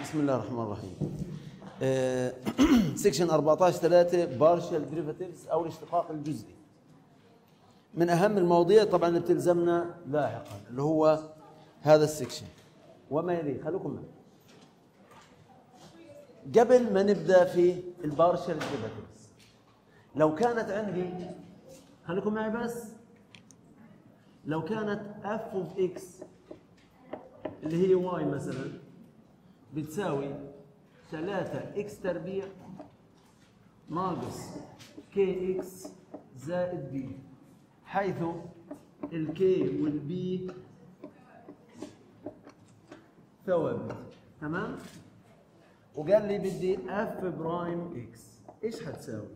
بسم الله الرحمن الرحيم. سيكشن 14.3 بارشال ديريفاتيفز او الاشتقاق الجزئي. من اهم المواضيع طبعا اللي بتلزمنا لاحقا اللي هو هذا السيكشن وما يليه. خليكم معي. قبل ما نبدا في البارشال ديريفاتيفز، لو كانت عندي، خليكم معي بس، لو كانت اف اوف اكس اللي هي واي مثلا بتساوي 3 اكس تربيع ناقص كي اكس زائد بي، حيث الكي والبي ثوابت. تمام؟ وقال لي بدي اف برايم اكس، ايش هتساوي؟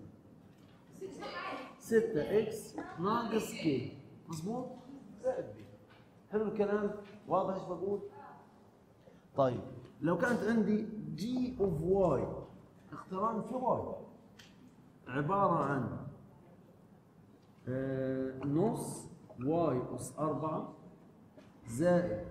6 اكس ناقص كي، مظبوط؟ زائد بي. حلو الكلام؟ واضح ايش بقول؟ طيب لو كانت عندي جي اوف واي، اقتران في واي عبارة عن نص واي أس 4 زائد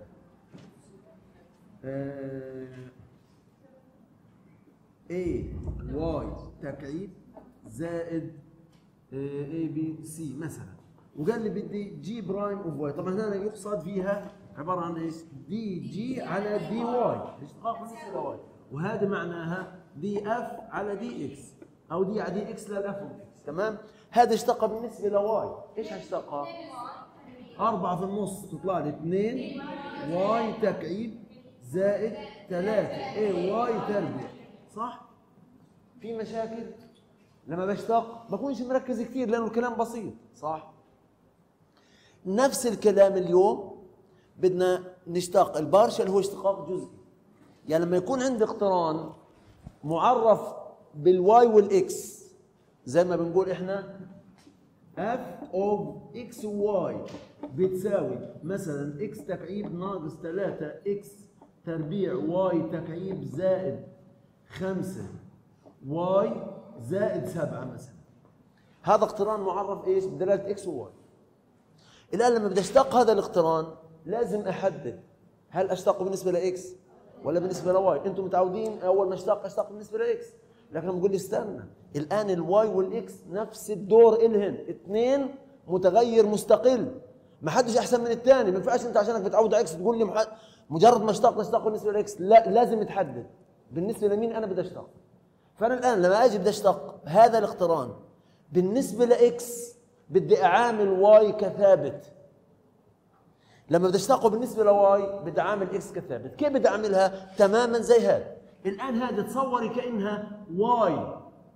اي واي تكعيب زائد اي بي سي مثلا، وقال لي بدي جي برايم اوف واي. طبعا هنا يقصد فيها عباره عن ايش؟ دي جي على دي واي، الاشتقاق بالنسبه لواي، وهذه معناها دي اف على دي اكس او دي على دي اكس للاف اوف اكس. تمام؟ هذا اشتقى بالنسبه لواي، ايش هشتقى؟ 4 في النص تطلع لي 2 واي تكعيب زائد 3 اي واي تربيع. صح؟ في مشاكل؟ لما بشتق بكونش مركز كثير لانه الكلام بسيط، صح؟ نفس الكلام اليوم بدنا نشتق البارشل، هو اشتقاق جزئي. يعني لما يكون عندي اقتران معرف بالواي والاكس، زي ما بنقول احنا اف اوف اكس واي بتساوي مثلا اكس تكعيب ناقص 3 اكس تربيع واي تكعيب زائد 5 واي زائد 7 مثلا. هذا اقتران معرف ايش؟ بدلاله اكس وواي. الان لما بدي اشتق هذا الاقتران لازم احدد هل اشتقه بالنسبه لاكس ولا بالنسبه لواي. انتم متعودين اول ما اشتق بالنسبه لاكس، لكن لما بقول لي استنى، الان الواي والاكس نفس الدور الهن، اثنين متغير مستقل، ما حدش احسن من الثاني. ما ينفعش انت عشانك متعود على اكس تقول لي مجرد ما اشتق بالنسبه لاكس، لا، لازم تحدد بالنسبه لمين انا بدي اشتق. فانا الان لما اجي بدي اشتق هذا الاقتران بالنسبه لاكس بدي اعامل واي كثابت، لما بدي اشتقه بالنسبه لواي بدي اعامل اكس كثابت. كيف بدي اعملها؟ تماما زي هذا. الان هذه تصوري كانها واي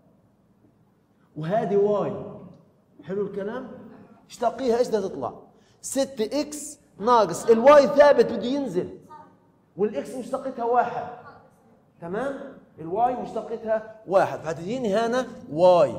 وهذه واي. حلو الكلام؟ اشتقيها، ايش بدها تطلع؟ 6 اكس ناقص الواي ثابت بده ينزل والاكس مشتقتها 1. تمام؟ الواي مشتقتها 1 فهتجيني هنا واي.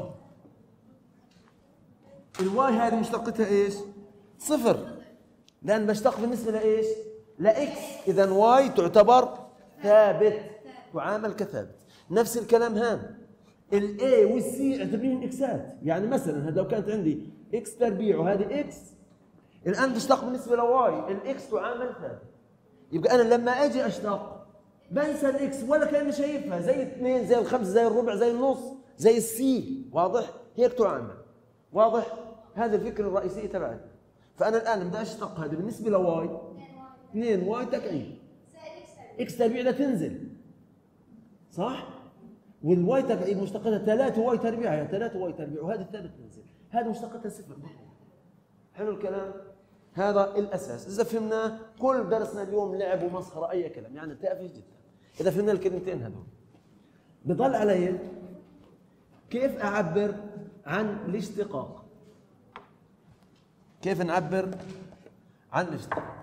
الواي هذه مشتقتها ايش؟ 0، لان بشتق بالنسبه لايش؟ لاكس، اذا واي تعتبر ثابت، تعامل كثابت. نفس الكلام هان، الاي والسي اعتبريهم اكسات. يعني مثلا لو كانت عندي اكس تربيع وهذه اكس، الان بشتق بالنسبه لواي، الاكس تعامل ثابت. يبقى انا لما اجي اشتق بنسى الاكس ولا كاني شايفها، زي 2 زي 5 زي الربع زي النص زي السي. واضح؟ هيك تعامل. واضح؟ هذه الفكره الرئيسيه تبعتي. فانا الان بدي اشتق هذه بالنسبه لواي 2 واي تكعيب اكس تربيع لا تنزل، صح؟ والواي تكعيب مشتقتها 3 واي تربيع، يعني 3 واي تربيع، وهذه الثابت تنزل، هذه مشتقتها 0. حلو الكلام؟ هذا الاساس. اذا فهمناه كل درسنا اليوم لعب ومسخره اي كلام، يعني تافه جدا. اذا فهمنا الكلمتين هذول بضل علي كيف اعبر عن الاشتقاق. كيف نعبر عن الاشتقاق؟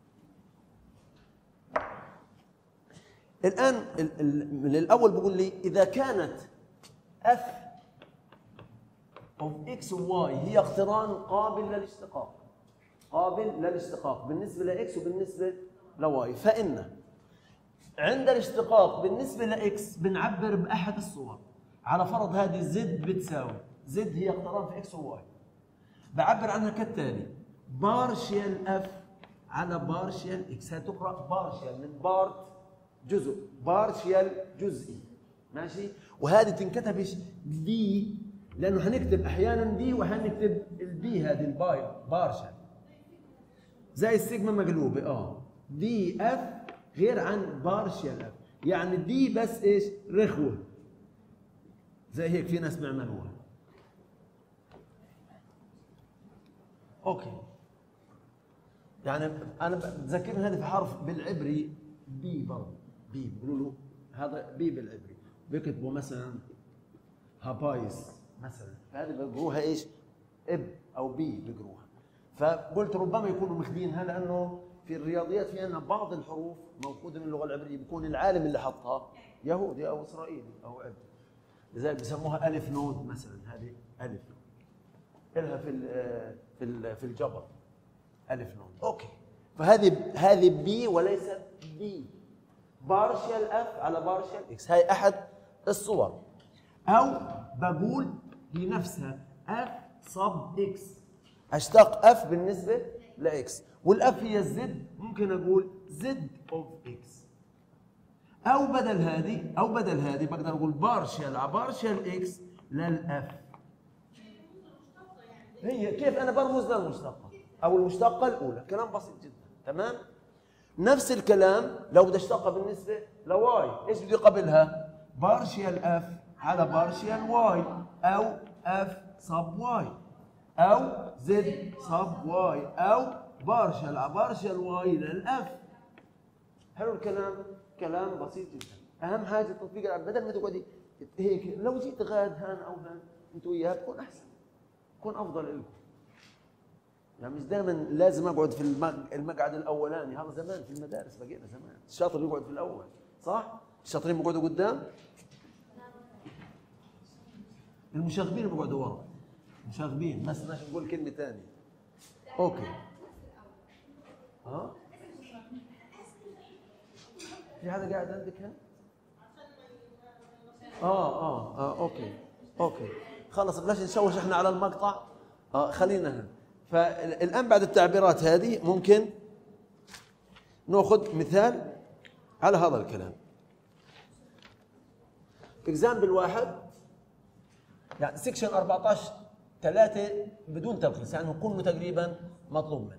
الآن من الأول بقول لي إذا كانت f of x و y هي اقتران قابل للاشتقاق، قابل للاشتقاق بالنسبة لx وبالنسبة لy، فإن عند الاشتقاق بالنسبة لx بنعبر بأحد الصور. على فرض هذه z بتساوي z هي اقتران في x و y، بعبر عنها كالتالي: بارشيال f على بارشيال x. هتقرأ بارشيال من بارت جزء، بارشيال جزئي، ماشي؟ وهذه تنكتبش دي لانه هنكتب احيانا دي وهنكتب البي، هذه الباي بارشل زي السيجما مقلوبه. دي اف غير عن بارشل اف، يعني دي بس ايش؟ رخوه زي هيك في ناس بيعملوها. اوكي، يعني انا بتذكرني هذا في حرف بالعبري بي، برضه بي بيقولوا له هذا بي بالعبري، بيكتبوا مثلا هابايس مثلا، فهذه بيقروها ايش؟ اب او بي بيقروها. فقلت ربما يكونوا مخدينها لانه في الرياضيات في عندنا بعض الحروف موجوده من اللغه العبريه بيكون العالم اللي حطها يهودي او اسرائيلي او عبري، لذلك بسموها الف نود مثلا، هذه الف لها في الجبر الف نود. اوكي، فهذه بي وليست بي، بارشل اف على بارشل اكس، هاي احد الصور. او بقول هي نفسها اف صب اكس، اشتق اف بالنسبه لاكس، والاف هي الزد، ممكن اقول زد اوف اكس. او بدل هذه بقدر اقول بارشل على بارشل اكس للاف. هي كيف انا برمز للمشتقه او المشتقه الاولى، كلام بسيط جدا. تمام؟ نفس الكلام لو بدي اشتقها بالنسبه لواي، ايش بدي قبلها؟ بارشل اف على بارشل واي، او اف صب واي، او زد صب واي، او بارشل على بارشل واي للاف. حلو الكلام؟ كلام بسيط جدا. اهم حاجه التطبيق، بدل ما تقعدي هيك، لو جيت غاد هان او هان انتوا وياها بكون احسن، بكون افضل لكم. يعني مش دائما لازم اقعد في المقعد الاولاني، هذا زمان في المدارس بقينا زمان، الشاطر يقعد في الاول، صح؟ الشاطرين بيقعدوا قدام، المشاغبين بيقعدوا ورا، مشاغبين، بس ماشي نقول كلمه ثانيه. اوكي. في حدا قاعد عندك هنا؟ اوكي خلص بلاش نشوش احنا على المقطع. خلينا هنا. فالان بعد التعبيرات هذه ممكن ناخذ مثال على هذا الكلام. اكزامبل واحد، يعني سكشن 14 3 بدون تلخيص، يعني كله تقريبا مطلوب منه.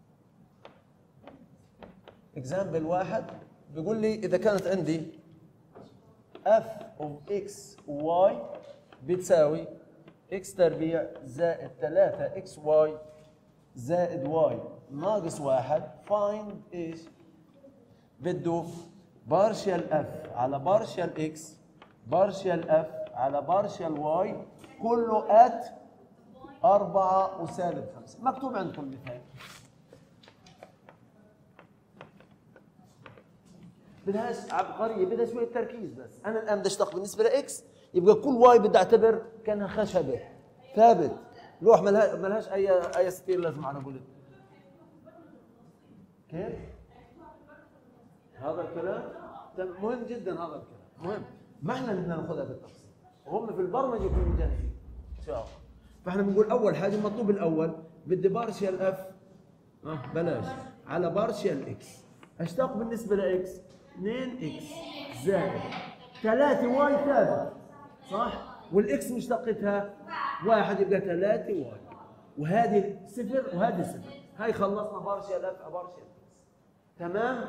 اكزامبل واحد بيقول لي اذا كانت عندي f of x و y بتساوي x تربيع زائد 3xy زائد y ناقص 1، find ايش؟ بده بارشل f على بارشل x بارشل f على بارشل y كله at 4 وسالب 5. مكتوب عندكم المثال. بدهاش عبقريه، بدها شويه تركيز بس. انا الان بدي اشتق بالنسبه لاكس، يبقى كل واي بدي اعتبر كانها خشبه ثابت، لوح ملهاش اي ستير لازم على قولتهم. كيف؟ هذا الكلام مهم جدا، هذا الكلام مهم، ما احنا بدنا ناخذها بالتفصيل، وهم في البرمجه يكونوا جاهزين ان شاء الله. فاحنا بنقول اول حاجه المطلوب الاول بدي بارشل اف بلاش على بارشل اكس، اشتق بالنسبه لاكس 2 اكس زائد 3 واي ثابت، صح؟ والاكس مشتقتها 1 يبقى 3 واي، وهذه صفر وهذه صفر، هاي خلصنا بارشل اف بارشل اكس. تمام؟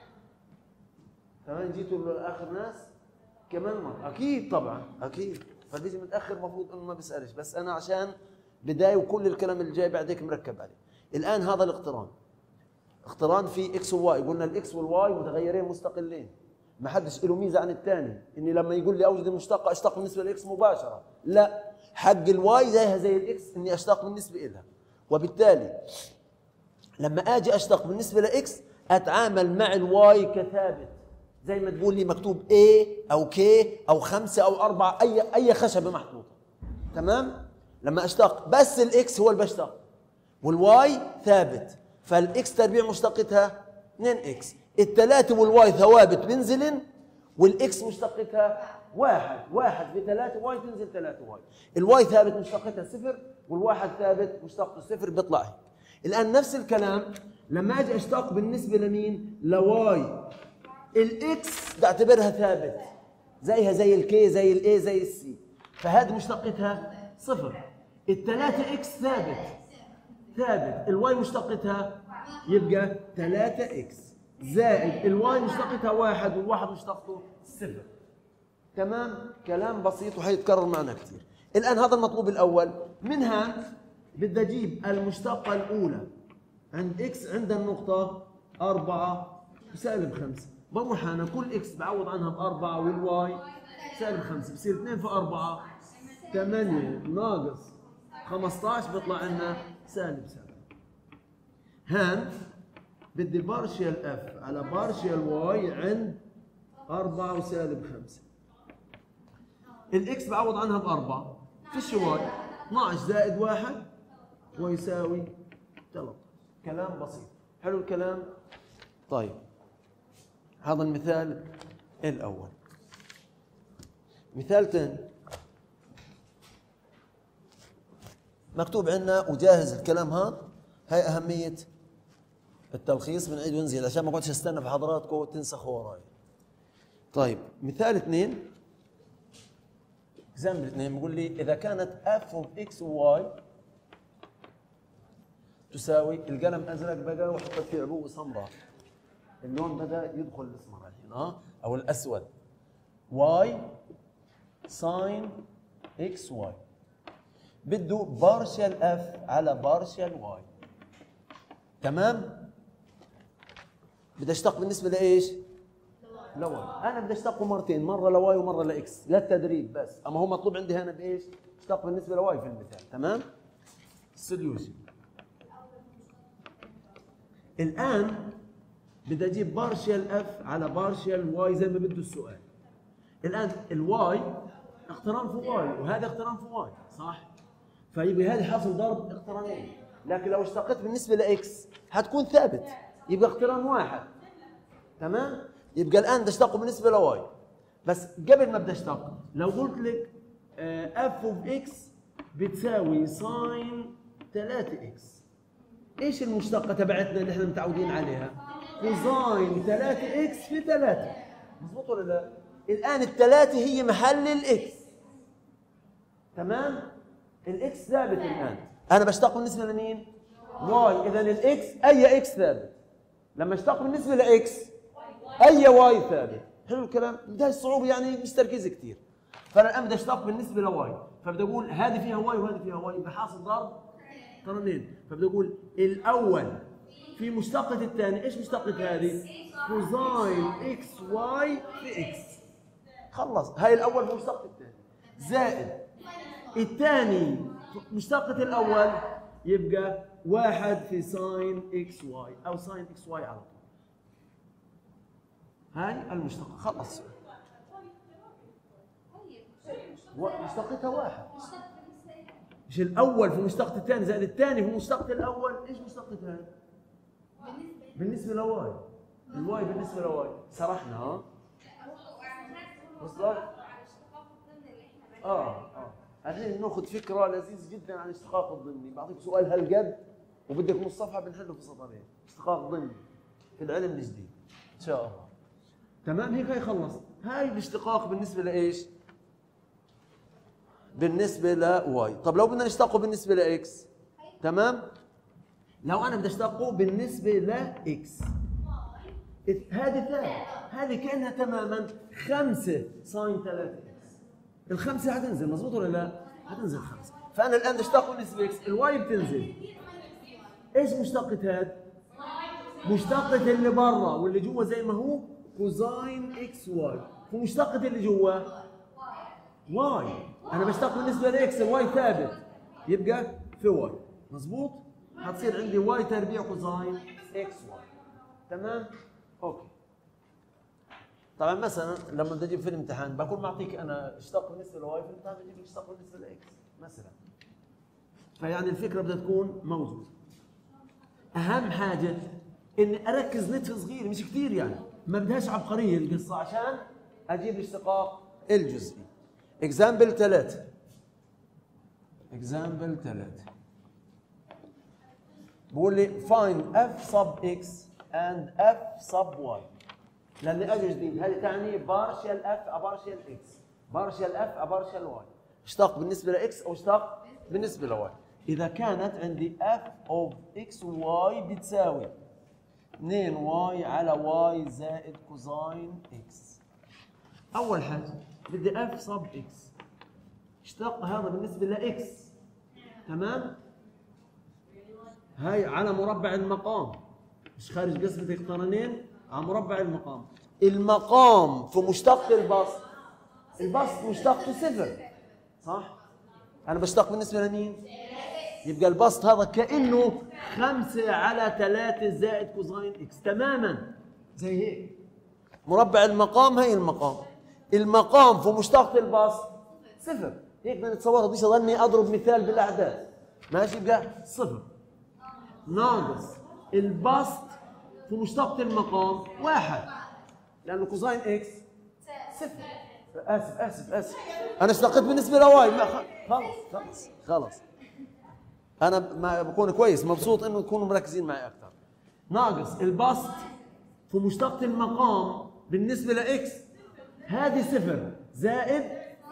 تمام. جيتوا لاخر ناس كمان مره؟ اكيد طبعا اكيد، فاللي يجي متاخر المفروض انه ما بيسالش، بس انا عشان بدايه وكل الكلام اللي جاي بعدك مركب عليه. الان هذا الاقتران، اقتران في اكس وواي، قلنا الاكس والواي متغيرين مستقلين، ما حدش له ميزه عن الثاني، اني لما يقول لي اوجد المشتقه اشتق بالنسبه للاكس مباشره، لا، حق الواي زيها زي الاكس اني اشتق بالنسبه لها، وبالتالي لما اجي اشتق بالنسبه لاكس اتعامل مع الواي كثابت، زي ما تقول لي مكتوب A او K او 5 او 4 اي خشبه محطوطه. تمام؟ لما اشتق بس الاكس هو اللي بشتق والواي ثابت، فالاكس تربيع مشتقتها 2 اكس، الثلاثه والواي ثوابت بنزلن، والاكس مشتقتها 1 في 3 واي تنزل 3 واي، الواي ثابت مشتقتها 0 والواحد ثابت مشتقته 0 بيطلع هيك. الان نفس الكلام لما اجي اشتق بالنسبه لمين؟ لواي الاكس بعتبرها ثابت، زيها زي الكي زي الاي زي السي، فهذه مشتقتها صفر. الثلاثة اكس ثابت، الواي مشتقتها يبقى 3 اكس زائد الواي مشتقتها 1 والواحد مشتقته صفر. تمام؟ كلام بسيط وحيتكرر معنا كثير. الآن هذا المطلوب الأول، من هان بدي أجيب المشتقة الأولى عند إكس عند النقطة 4 وسالب 5. بروح أنا كل إكس بعوض عنها ب4 والواي سالب 5، بصير 2 في 4 8 ناقص 15 بيطلع لنا سالب 7. هان بدي بارشيال اف على بارشيال واي عند 4 وسالب 5. الاكس بعوض عنها ب4، فيش واي، 12 زائد 1 ويساوي 13. كلام بسيط، حلو الكلام؟ طيب هذا المثال الأول. مثال ثاني مكتوب عندنا وجاهز الكلام هذا، هاي أهمية التلخيص، بنعيد ونزيد عشان ما اقعدش استنى في حضراتكم وتنسخوا وراي. طيب مثال 2، اكزامبل 2 بيقول لي إذا كانت f of x و y تساوي، القلم أزرق بقى وحطيت فيه عبوة سمراء، اللون بدأ يدخل الأسمر الحين أو الأسود، y sin xy بده بارشل f على بارشل y. تمام؟ بدي اشتق بالنسبة لإيش؟ لواي. أنا بدي اشتقه مرتين، مرة لواي ومرة لإكس للتدريب بس، أما هو مطلوب عندي هنا بإيش؟ اشتق بالنسبة لواي في المثال. تمام؟ سوليوشن. الآن بدي أجيب بارشل اف على بارشل واي زي ما بده السؤال. الآن الواي اقتران في واي وهذا اقتران في واي، صح؟ فيبقى هذه حاصل ضرب اقترانين، لكن لو اشتقت بالنسبة لإكس حتكون ثابت، يبقى اقتران واحد. تمام؟ يبقى الآن بدي اشتقه بالنسبة لواي، بس قبل ما بدي اشتق لو قلت لك اف اوف اكس بتساوي ساين 3 اكس، ايش المشتقة تبعتنا اللي احنا متعودين عليها؟ كوزاين 3 اكس في 3. مضبوط ولا لا؟ الآن الثلاثة هي محل الاكس. تمام؟ الاكس ثابت الآن. أنا بشتق بالنسبة لمين؟ واي، إذا الاكس أي اكس ثابت. لما اشتق بالنسبة لاكس أي واي ثابت. حلو الكلام؟ بدها الصعوبة يعني مش تركيز كثير. فأنا الآن بدي اشتق بالنسبة لواي، فبدي أقول هذه فيها واي وهذه فيها واي، يبقى حاصل ضرب قرنين، فبدي أقول الأول في مشتقة الثاني، إيش مشتقة هذه؟ كوزاين اكس واي في اكس. خلص، هاي الأول في مشتقة الثاني، زائد الثاني مشتقة الأول يبقى 1 في ساين اكس واي أو ساين اكس واي على طول. هاي المشتقة، خلص. مشتقتها 1. مش الأول في مشتقة الثاني زائد الثاني في مشتقة الأول، إيش مشتقة هاي؟ بالنسبة لواي. الواي بالنسبة لواي. سرحنا ها؟ وصلت؟ الحين ناخذ فكرة لذيذة جدا عن الاشتقاق الضمني، بعطيك سؤال هالقد وبدك نص صفحة بنحله في سطرين، اشتقاق ضمني في العلم الجديد إن شاء الله. تمام؟ هيك هي خلص. هاي الاشتقاق بالنسبة لإيش؟ بالنسبة لواي. طب لو بدنا نشتقه بالنسبة لإكس، تمام؟ لو أنا بدي أشتقه بالنسبة لإكس، هذه ثابت، هذه كأنها تماما 5 ساين 3 إكس. الخمسة حتنزل، مضبوط ولا لا؟ حتنزل 5. فأنا الآن بدي أشتقه بالنسبة لإكس، الواي بتنزل. إيش مشتقة هذا؟ مشتقة اللي برا واللي جوا زي ما هو كوزاين إكس واي، ومشتقة اللي جوا واي. أنا بشتق بالنسبة لإكس، الواي ثابت، يبقى في واي، مضبوط؟ حتصير عندي واي تربيع كوزاين إكس واي. تمام؟ أوكي. طبعا مثلا لما بدي أجيب في الامتحان بكون معطيك أنا اشتق بالنسبة لواي، في الامتحان بجيب لك اشتق بالنسبة لإكس مثلا. فيعني الفكرة بدها تكون موجودة. أهم حاجة إني أركز نتف صغير مش كثير، يعني ما بدهاش عبقرية القصة عشان أجيب الاشتقاق الجزئي. إكزامبل 3. إكزامبل 3 بقول لي find f sub x and f sub y. لاني اجي جديد، هذه تعني بارشال اف ابارشال اكس، بارشال اف ابارشال واي، اشتق بالنسبه لاكس او اشتق بالنسبه لواي. اذا كانت عندي اف اوف اكس وواي بتساوي 2 واي على واي زائد كوزاين اكس. اول حاجه بدي اف صب اكس، اشتق هذا بالنسبه لاكس، تمام؟ هاي على مربع المقام، مش خارج قسمة اقترانين، على مربع المقام. المقام في مشتق البسط، البسط مشتقته صفر، صح؟ أنا بشتق بالنسبة لمين؟ يبقى البسط هذا كأنه 5 على 3 زائد كوزاين اكس، تماما زي هيك. مربع المقام هي المقام، المقام في مشتق البسط صفر، هيك بدنا نتصورها. بديش اضلني اضرب مثال بالاعداد، ماشي؟ يبقى صفر ناقص البسط في مشتق المقام 1، لانه كوزاين اكس صفر. اسف انا اشتقت بالنسبه لواي، خلص انا ما بكون كويس مبسوط انه تكونوا مركزين معي اكثر. ناقص البسط في مشتق المقام بالنسبه لاكس، هذه صفر زائد،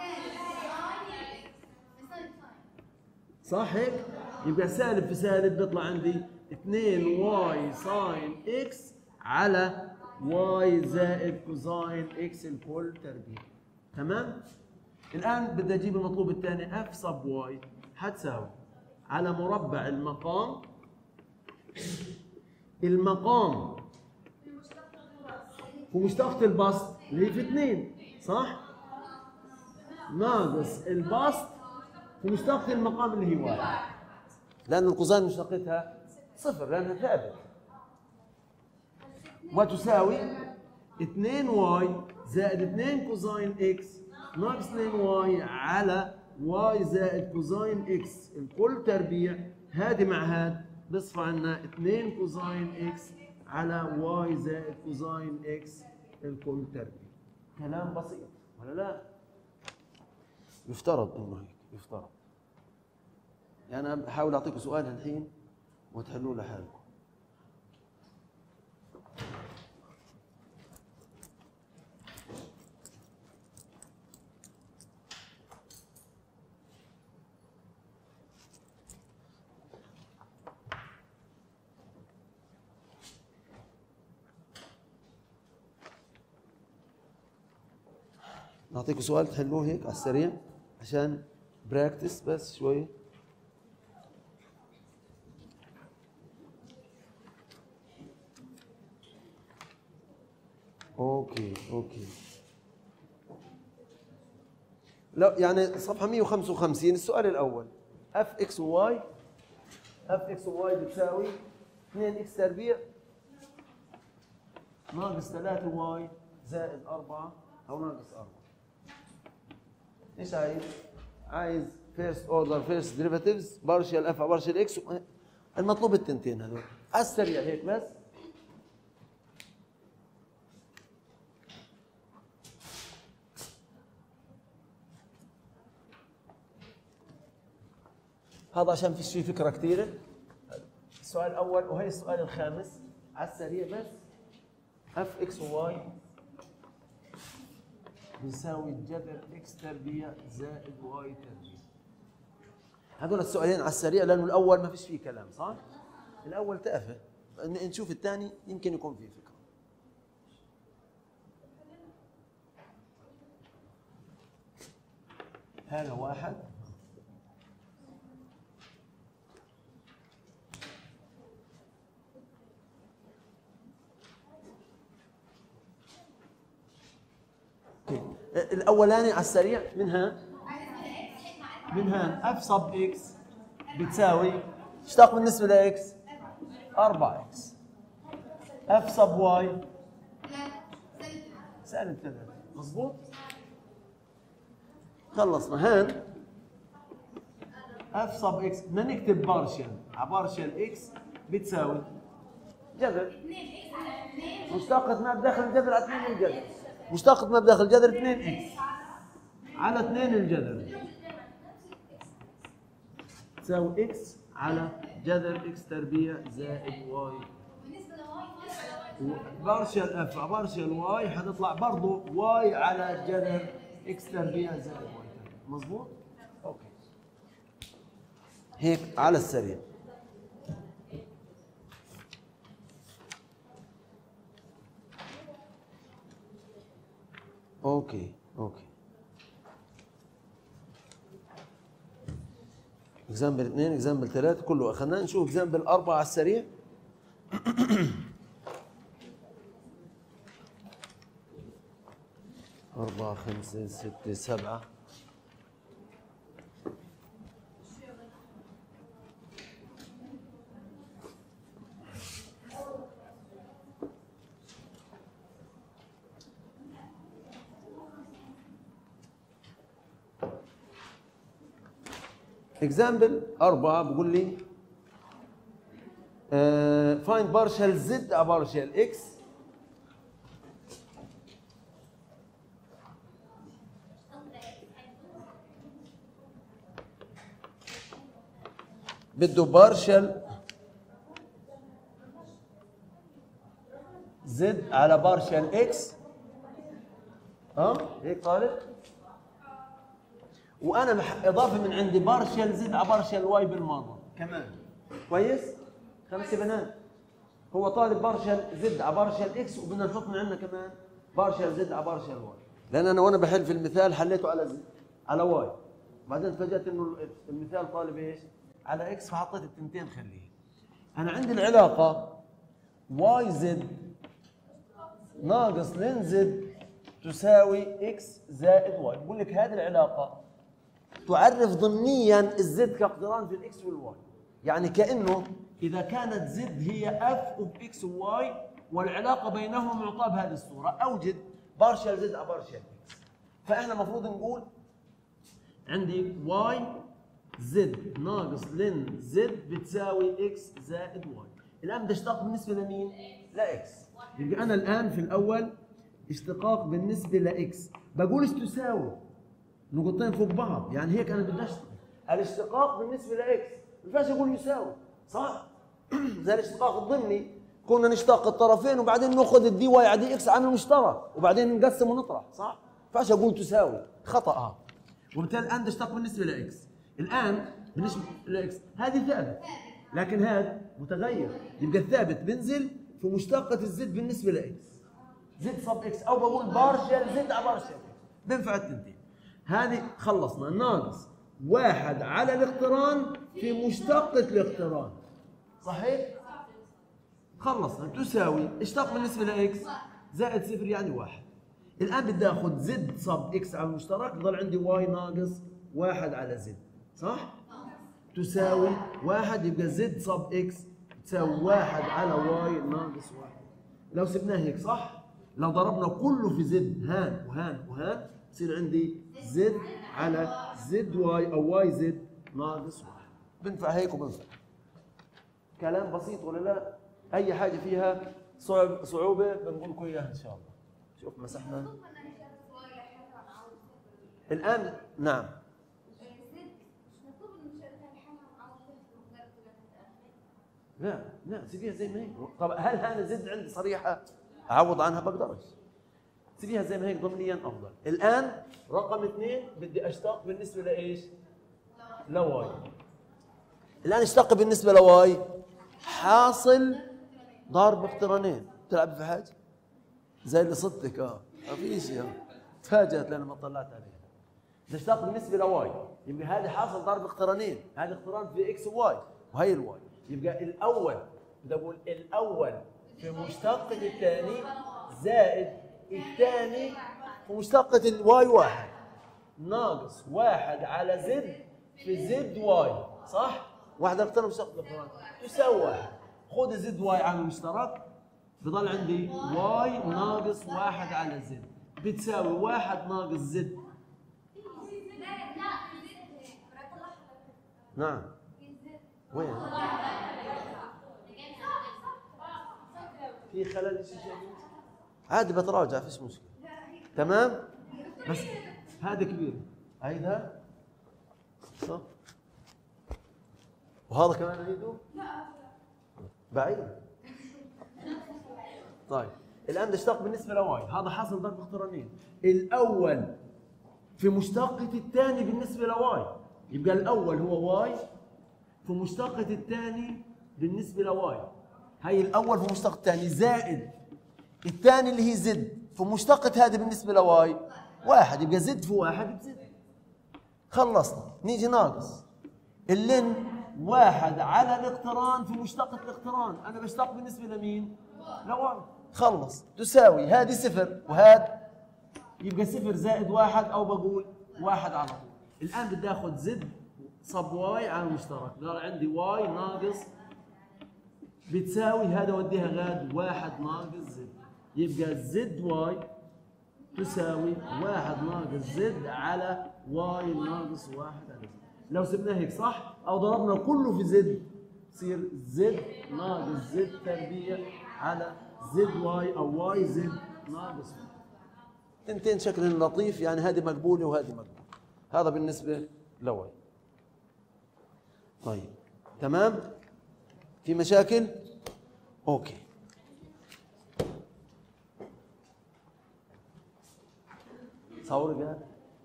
صح هيك؟ يبقى سالب في سالب بيطلع عندي 2 واي ساين اكس على واي زائد كوزاين اكس الكل تربيع، تمام؟ الان بدي اجيب المطلوب الثاني، اف صب واي حتساوي على مربع المقام، المقام ومشتقة البسط اللي هي في 2، صح؟ ناقص البسط ومشتقة المقام اللي هي 1، لأن الكوزاين مشتقتها صفر لأنها ثابت، وتساوي 2 واي زائد 2 كوزاين اكس ناقص 2 واي على واي زائد كوزاين اكس الكل تربيع. هذه مع هذا بصفى عنا 2 كوزاين اكس على واي زائد كوزاين اكس الكل تربيع. كلام بسيط ولا لا؟ يفترض انه هيك، يفترض. يعني انا بحاول اعطيكم سؤال الحين وتحلوه لحالكم. نعطيكم سؤال تحلوه هيك على السريع عشان براكتس بس شوي. اوكي لا يعني صفحة 155. السؤال الأول، اف اكس وواي، اف اكس وواي بتساوي 2 اكس تربيع ناقص 3 واي زائد 4 أو ناقص 4. ايش عايز؟ عايز فيرست اوردر فيرست ديريفاتيفز بارشال اف بارشال اكس، المطلوب التنتين هذول على السريع هيك بس. هذا عشان فيش فيه فكره كثيره. السؤال الاول وهي السؤال الخامس على السريع بس. اف اكس وواي بيساوي جذر اكس تربيع زائد واي تربيع. هذول السؤالين على السريع لانه الاول ما فيش فيه كلام، صح؟ الاول تافه، نشوف الثاني يمكن يكون فيه فكره. هذا واحد، الاولاني على السريع من هان اف صب اكس بتساوي اشتق بالنسبه لاكس 4 اكس، اف صب واي سالب 3، مظبوط؟ خلصنا. هان اف صب اكس بدنا نكتب بارشل على بارشل اكس بتساوي جذر مشتقة ما بداخل الجذر على 2 الجذر، مشتقة ما بداخل الجذر 2 اكس على 2 الجذر تساوي اكس على جذر اكس تربيع زائد واي. بارشل اف على بارشل واي حتطلع برضه واي على جذر اكس تربيع زائد واي تربيع. مظبوط؟ اوكي. هيك على السريع. اوكي. اكزامبل 2 اكزامبل 3 كله اخذناه. نشوف اكزامبل 4 على السريع. 4 5 6 7 اكزامبل 4 بقول لي find partial z على partial x بده بارشل زد على بارشل اكس. هيك طالب. وانا اضافه من عندي بارشل زد على بارشل واي بالماضي كمان. كويس؟ خمسه بنات. هو طالب بارشل زد على بارشل اكس وبدنا نحط من عندنا كمان بارشل زد على بارشل واي. لان انا وانا بحل في المثال حليته على زد على واي. بعدين تفاجأت انه المثال طالب ايش؟ على اكس فحطيت التنتين خليه. انا عندي العلاقه واي زد ناقص لين زد تساوي اكس زائد واي. بقول لك هذه العلاقه تعرف ضمنيا الزد كاقتران في الاكس والواي. يعني كانه اذا كانت زد هي اف اوف اكس وواي والعلاقه بينهما معطاه بهذه الصوره، اوجد بارشل زد على بارشل اكس. فاحنا المفروض نقول عندي واي زد ناقص لن زد بتساوي اكس زائد واي. الان بدي اشتق بالنسبه لمين؟ لاكس. يبقى انا الان في الاول اشتقاق بالنسبه لاكس بقول ايش تساوي؟ نقطتين فوق بعض، يعني هيك انا بدي اشتق. الاشتقاق بالنسبه لاكس ما ينفعش اقول يساوي، صح؟ زي الاشتقاق الضمني كنا نشتق الطرفين وبعدين ناخذ الدي واي على دي اكس عامل مشترك وبعدين نقسم ونطرح، صح؟ ما ينفعش اقول تساوي، خطا. وبالتالي الان بدي اشتق بالنسبه لاكس. الان بالنسبه لاكس هذه ثابت لكن هذا متغير، يبقى الثابت بنزل في مشتقه الزد بالنسبه لاكس. زد صب اكس او بقول بارشل زد على بارشل اكس بنفع التنتين. هذه خلصنا. ناقص واحد على الاقتران في مشتقه الاقتران، صحيح؟ خلصنا. تساوي اشتق بالنسبه لاكس زائد صفر يعني واحد. الان بدي اخذ زد صب اكس على المشترك يضل عندي واي ناقص واحد على زد، صح؟ تساوي واحد. يبقى زد صب اكس تساوي واحد على واي ناقص واحد. لو سبناه هيك صح؟ لو ضربنا كله في زد هان وهان وهان بصير عندي زد على زد واي او واي زد ناقص واحد. بنفع هيك وبنفع. كلام بسيط ولا لا؟ اي حاجه فيها صعوبه بنقول لكم اياها ان شاء الله. شوف مسحنا الان. نعم. لا سيبيها زي ما هي. طب هل انا زد عندي صريحه اعوض عنها؟ بقدرش. سيبيها زي ما هي ضمنيا افضل. الان رقم 2 بدي اشتق بالنسبه لايش؟ لواي. الان اشتق بالنسبه لواي حاصل ضارب اقترانين. تلعب في حاجه زي اللي صدتك ما فيش. تفاجأت لان ما طلعت عليها. بدي اشتق بالنسبه لواي يبقى هذه حاصل ضارب اقترانين. هذا اقتران في اكس وواي وهي الواي. يبقى الاول بدي اقول الاول في مشتقة الثاني زائد الثاني في مشتقة الواي واحد ناقص واحد على زد في زد واي، صح؟ واحد اقترن مشتقة الثاني تساوي واحد. خذ زد واي عامل مشترك بضل عندي واي ناقص واحد على زد بتساوي واحد ناقص زد. نعم. وين؟ في خلل شيء عادي بتراجع فيش مشكله. تمام؟ بس هذا كبير هيدا صح؟ وهذا كمان اعيده؟ بعيد. طيب الان نشتق بالنسبه لواي، هذا حاصل ضرب اقترانين، الاول في مشتقة الثاني بالنسبه لواي، يبقى الاول هو واي في مشتقة الثاني بالنسبه لواي، هي الاول في مشتقة الثاني زائد الثاني اللي هي زد في مشتقة هذه بالنسبه لواي واحد، يبقى زد في واحد بزد. خلصنا. نيجي ناقص اللين واحد على الاقتران في مشتقة الاقتران، انا بشتق بالنسبه لمين؟ لواي. خلص تساوي هذه صفر وهذا، يبقى صفر زائد واحد او بقول واحد على طول. الان بدي اخذ زد صب واي على المشترك، صار عندي واي ناقص بتساوي هذا وديها غاد واحد ناقص زد، يبقى زد واي تساوي واحد ناقص زد على واي ناقص واحد على زد. لو سبناه هيك صح؟ او ضربنا كله في زد يصير زد ناقص زد تربيع على زد واي او واي زد ناقص واحد. تنتين شكل لطيف، يعني هذه مقبوله وهذه مقبوله. هذا بالنسبه لواي. طيب تمام؟ في مشاكل؟ اوكي. صور قال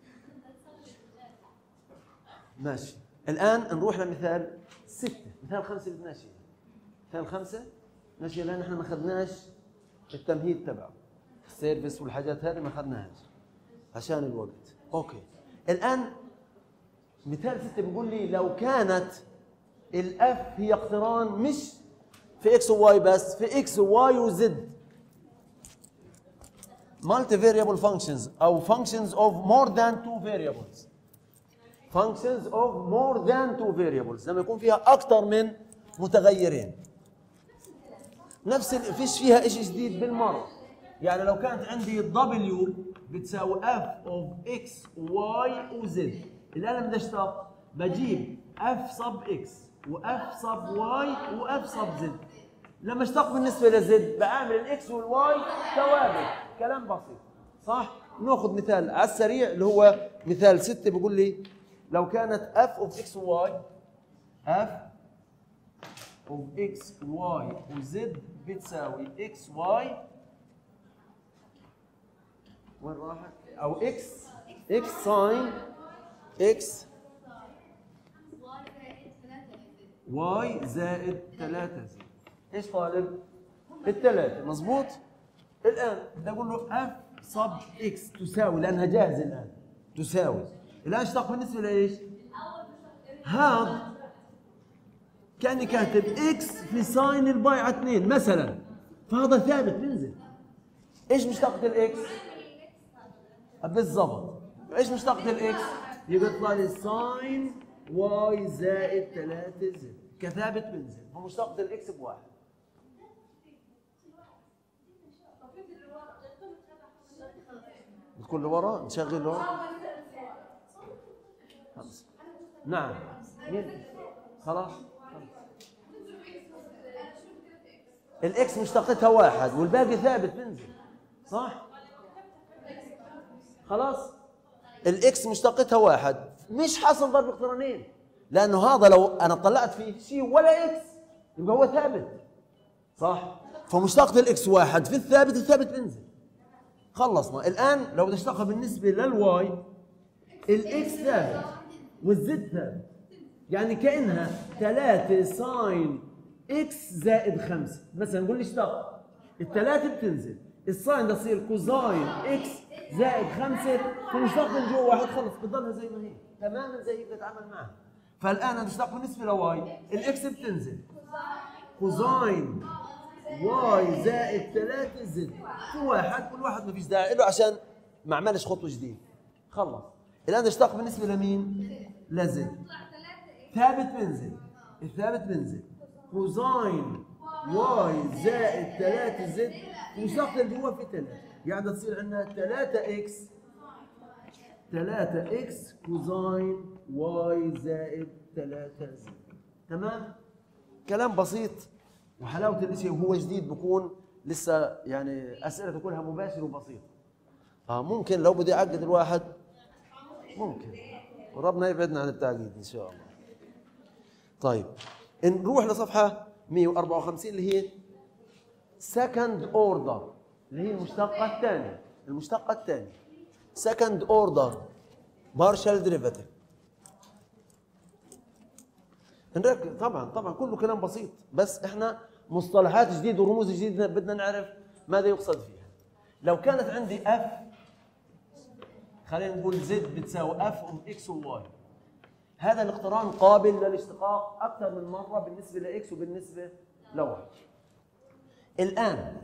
ماشي. الان نروح لمثال 6، مثال 5 اللي بدناش اياه. مثال 5 ماشي، لان احنا ما اخذناش التمهيد تبعه، السيرفيس والحاجات هذه ما اخذناهاش عشان الوقت. اوكي. الان مثال 6 بيقول لي لو كانت الاف هي اقتران مش في اكس وواي بس، في اكس وواي وزد، multi variable functions او functions of more than two variables. functions of more than two variables لما يكون فيها اكثر من متغيرين. نفس فيش فيها شيء جديد بالمره. يعني لو كانت عندي W بتساوي f of x y و z، الان لما بدي اشتق بجيب f sub x و f sub y و f sub z. لما اشتق بالنسبه لزد بعمل الاكس والواي ثوابت، كلام بسيط صح؟ ناخذ مثال على السريع اللي هو مثال 6 بيقول لي لو كانت f of x و y f of x y و z بتساوي x y وين راحت؟ او x sin x y زائد 3 z. ايش طالب؟ الثلاثة، مظبوط؟ الآن بدي أقول له f sub x تساوي، لأنها جاهزة الآن تساوي، الآن اشتق بالنسبة لإيش؟ هذا كأني كاتب x في ساين الباي على 2 مثلا، فهذا ثابت بنزل. ايش مشتقة الاكس؟ بالضبط. ايش مشتقة الاكس؟ يبقى يطلع لي ساين واي زائد 3 زد كثابت بنزل، فمشتقة الاكس بواحد. بتكون لورا نشغل لورا. نعم. مين؟ خلاص. الاكس مشتقتها واحد والباقي ثابت بنزل صح؟ خلاص. الاكس مشتقتها واحد، مش حاصل ضرب اقترانين، لانه هذا لو انا طلعت فيه شيء ولا اكس يبقى هو ثابت صح؟ فمشتقة الاكس واحد في الثابت، الثابت بنزل. خلصنا. الان لو بدي اشتقها بالنسبه للواي، الاكس ثابت والزد ثابت، يعني كانها 3 ساين اكس زائد 5 مثلا. نقول لي اشتق الثلاثه بتنزل، الساين ده يصير كوزاين اكس زائد 5 فمشتق من جوا واحد، خلص بتضلها زي ما هي تماما زي اللي بنتعامل معها. فالان انا اشتق بالنسبه لواي، الاكس بتنزل كوزاين واي زائد 3 زد في واحد، كل واحد ما فيش داعي له عشان ما عملش خطوه جديد. خلص. الان اشتق بالنسبه لمين؟ لزد. ثابت بنزل، الثابت بنزل كوزاين واي زائد 3 زد ومشتقة اللي جوا في 3، يعني تصير عندنا 3 اكس كوزاين واي زائد 3 زد. تمام؟ كلام بسيط، وحلاوة الشيء وهو جديد بكون لسه يعني اسئلته كلها مباشرة وبسيطة. ممكن لو بدي اعقد الواحد ممكن، وربنا يبعدنا عن التعقيد ان شاء الله. طيب نروح لصفحة 154 اللي هي second order اللي هي المشتقة الثانية. المشتقة الثانية second order partial derivative. نركز طبعا كله كلام بسيط، بس احنا مصطلحات جديدة ورموز جديدة بدنا نعرف ماذا يقصد فيها. لو كانت عندي اف، خلينا نقول زد بتساوي اف ام اكس وواي، هذا الاقتران قابل للاشتقاق اكثر من مره بالنسبه لاكس وبالنسبه لواي. الان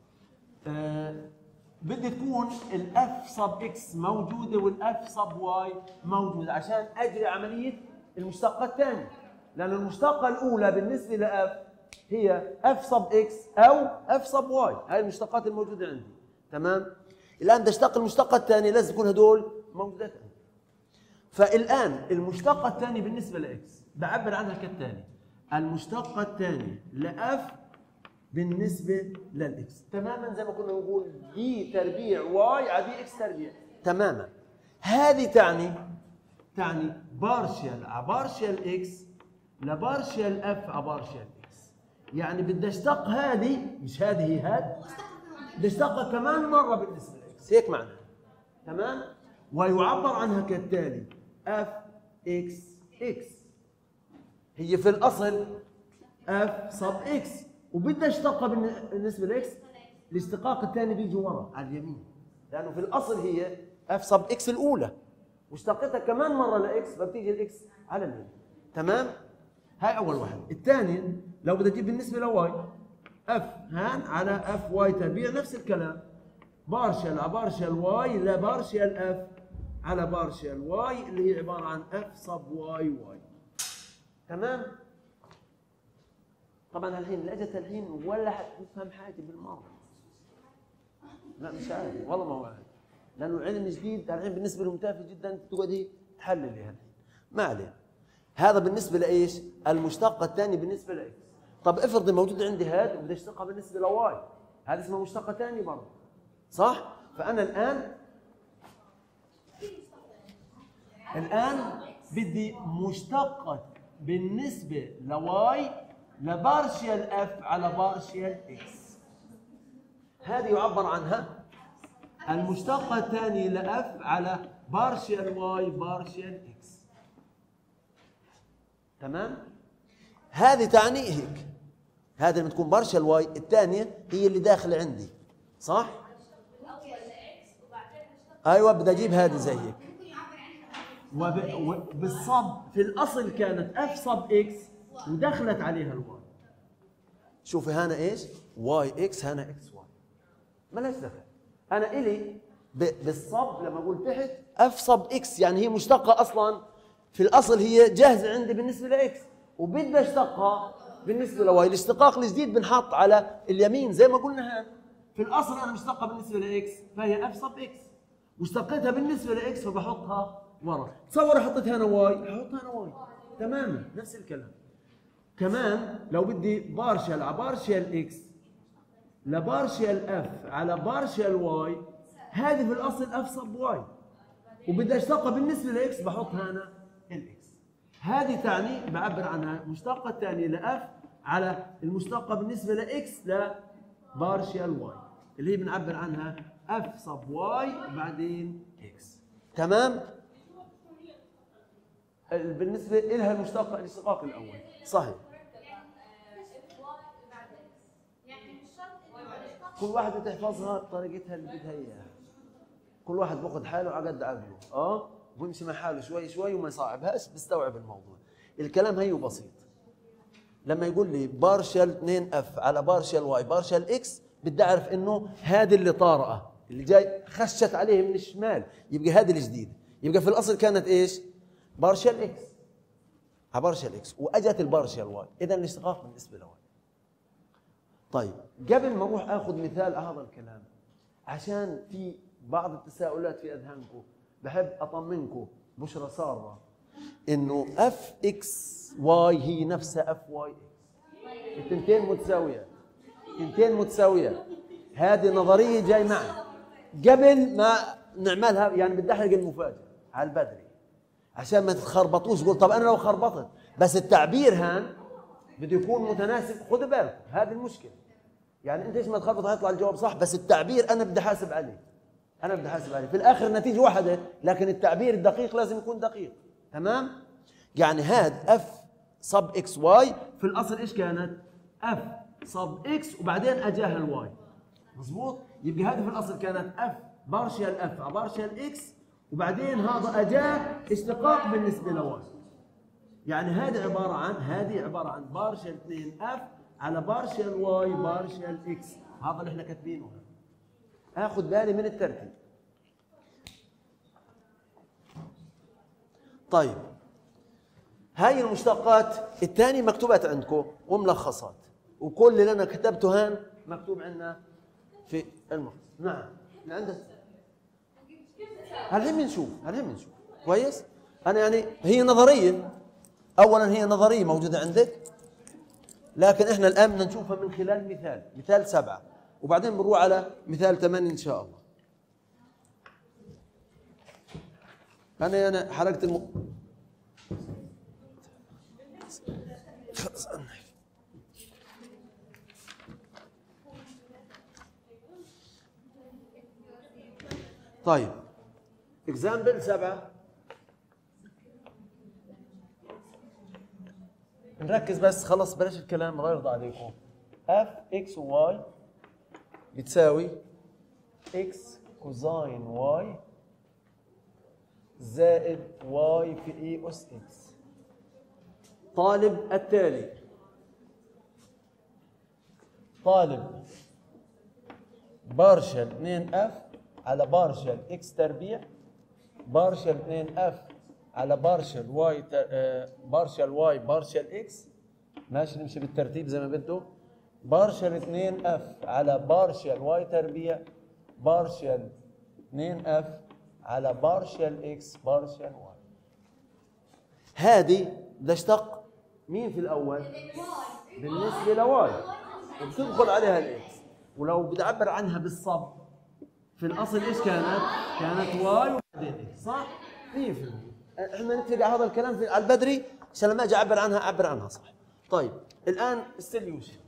بدي تكون الاف صب اكس موجوده والاف صب واي موجوده عشان اجري عمليه المشتقه الثانيه، لان المشتقه الاولى بالنسبه لاف هي اف صب اكس او اف صب واي، هاي المشتقات الموجوده عندي. تمام؟ الان بدي اشتق المشتقه الثانيه لازم يكون هدول موجودات عندي. فالان المشتقه الثانيه بالنسبه لاكس بعبر عنها كالتالي: المشتقه الثانيه لاف بالنسبه للاكس، تماما زي ما كنا نقول دي تربيع واي على دي اكس تربيع، تماما. هذه تعني بارشل على بارشل اكس لبارشل اف على بارشل اكس، يعني بدي اشتق هذه، مش هذه هي هذه، بدي اشتقها كمان مره بالنسبه لاكس، هيك معناها. تمام؟ ويعبر عنها كالتالي: اف اكس اكس هي في الاصل اف صب اكس، وبدي اشتقها بالنسبه لاكس، الاشتقاق الثاني بيجي ورا على اليمين، لانه في الاصل هي اف صب اكس الاولى واشتقتها كمان مره لاكس، فبتيجي الاكس على اليمين. تمام؟ هاي اول واحده. الثاني لو بدي اجيب بالنسبه لواي، اف هان على اف واي تربيع، نفس الكلام، بارشل على بارشل واي لا بارشل اف على بارشل واي اللي هي عباره عن اف صب واي واي. تمام؟ طبعا الحين اللي اجت الحين ولا حتفهم حاجه بالمره. لا مش عارف والله ما هو عارف، لانه علم جديد الحين بالنسبه له تافه جدا، تقعدي تحللي الحين. ما عليه. هذا بالنسبه لايش؟ المشتقه الثانيه بالنسبه لاكس. طب افرضي موجود عندي هذا وبدي اشتقها بالنسبه لواي، هذا اسمه مشتقه ثانيه برضه. صح؟ فانا الان بدي مشتقه بالنسبه لواي لبارشل اف على بارشل اكس، هذه يعبر عنها المشتقه الثانيه لاف على بارشل واي بارشل اكس. تمام؟ هذه تعني هيك، هذه لما تكون بارشل واي الثانيه هي اللي داخله عندي، صح؟ ايوه بدي اجيب هذه زي هيك، وبالصب في الاصل كانت اف صب اكس ودخلت عليها الواي. شوفي هنا ايش؟ واي اكس، هنا اكس واي، مالهاش دخل. انا الي بالصب لما اقول تحت اف صب اكس، يعني هي مشتقه اصلا في الاصل هي جاهزه عندي بالنسبه لاكس، وبدي اشتقها بالنسبه لواي. الاشتقاق الجديد بنحط على اليمين زي ما قلنا. هان في الاصل انا مشتقه بالنسبه لاكس فهي اف صب اكس، واشتقيتها بالنسبه لاكس فبحطها ورا. تصور حطيت هنا واي، احطها هنا واي، تماما نفس الكلام. كمان لو بدي بارشل على بارشل اكس لبارشل اف على بارشل واي، هذه في الاصل اف صب واي، وبدي اشتقها بالنسبه لاكس بحط هنا الاكس. هذه تعني بعبر عنها المشتقه الثانيه لاف على المشتقه بالنسبه لاكس لبارشل واي اللي هي بنعبر عنها اف صب واي وبعدين اكس. تمام؟ بالنسبه لها المشتقه الاشتقاق الاول صحيح. كل واحدة تحفظها بطريقتها اللي بدها اياها. كل واحد باخذ حاله على قد عقله، ويمشي مع حاله شوي شوي وما يصعبهاش، بيستوعب الموضوع. الكلام هيو بسيط. لما يقول لي بارشل 2 اف على بارشل واي بارشل اكس، بدي اعرف انه هذه اللي طارئه اللي جاي خشت عليه من الشمال، يبقى هذه الجديده. يبقى في الاصل كانت ايش؟ بارشل اكس على بارشل اكس، واجت البارشل واي، اذا الاشتقاق بالنسبه لواي. طيب قبل ما اروح اخذ مثال على هذا الكلام، عشان في بعض التساؤلات في اذهانكم، بحب اطمنكم بشرى ساره انه اف اكس واي هي نفسها اف واي اكس، التنتين متساويات، التنتين متساويات. هذه نظريه جاي معي قبل ما نعملها، يعني بدي احرق المفاجاه على البدري عشان ما تتخربطوش. قول طب انا لو خربطت، بس التعبير هان بده يكون متناسب. خذوا بالكم هذه المشكله، يعني انت ايش ما تخبط هيطلع الجواب صح، بس التعبير انا بدي احاسب عليه. انا بدي احاسب عليه، في الاخر النتيجه واحده، لكن التعبير الدقيق لازم يكون دقيق. تمام؟ يعني هاد اف صب اكس واي في الاصل ايش كانت؟ اف صب اكس وبعدين اجاها الواي. مظبوط؟ يبقى هذه في الاصل كانت اف بارشال اف على بارشال اكس، وبعدين هذا اجاه اشتقاق بالنسبه لواي. يعني هذه عباره عن بارشال 2 اف على بارشال واي بارشال اكس. هذا اللي احنا كاتبينه. اخذ بالي من الترتيب. طيب هاي المشتقات الثانيه مكتوبات عندكم وملخصات، وكل اللي انا كتبته هان مكتوب عندنا في الملخص. نعم عندك الحين بنشوف كويس. انا يعني هي نظريه، اولا هي نظريه موجوده عندك، لكن احنا الان بدنا نشوفها من خلال مثال 7، وبعدين بنروح على مثال 8 ان شاء الله. انا حركت خلص. طيب اكزامبل 7، نركز بس خلص بلاش الكلام الله يرضى عليكم. اف اكس وواي بتساوي اكس كوزاين واي زائد واي في اي اس اكس. طالب التالي، طالب بارشل 2 اف على بارشل اكس تربيع بارشل 2 اف على بارشل واي بارشل واي بارشل اكس. ماشي نمشي بالترتيب زي ما بده. بارشل 2 اف على بارشل واي تربيع بارشل 2 اف على بارشل اكس بارشل واي. هذه بدي اشتق مين في الاول؟ بالنسبه لواي، وبتدخل عليها الاكس. ولو بدي اعبر عنها بالصب في الاصل ايش كانت؟ كانت واي وبعدين اكس، صح؟ 100%. احنا نتفق على هذا الكلام على البدري عشان لما اجي اعبر عنها صح. طيب الان السوليوشن.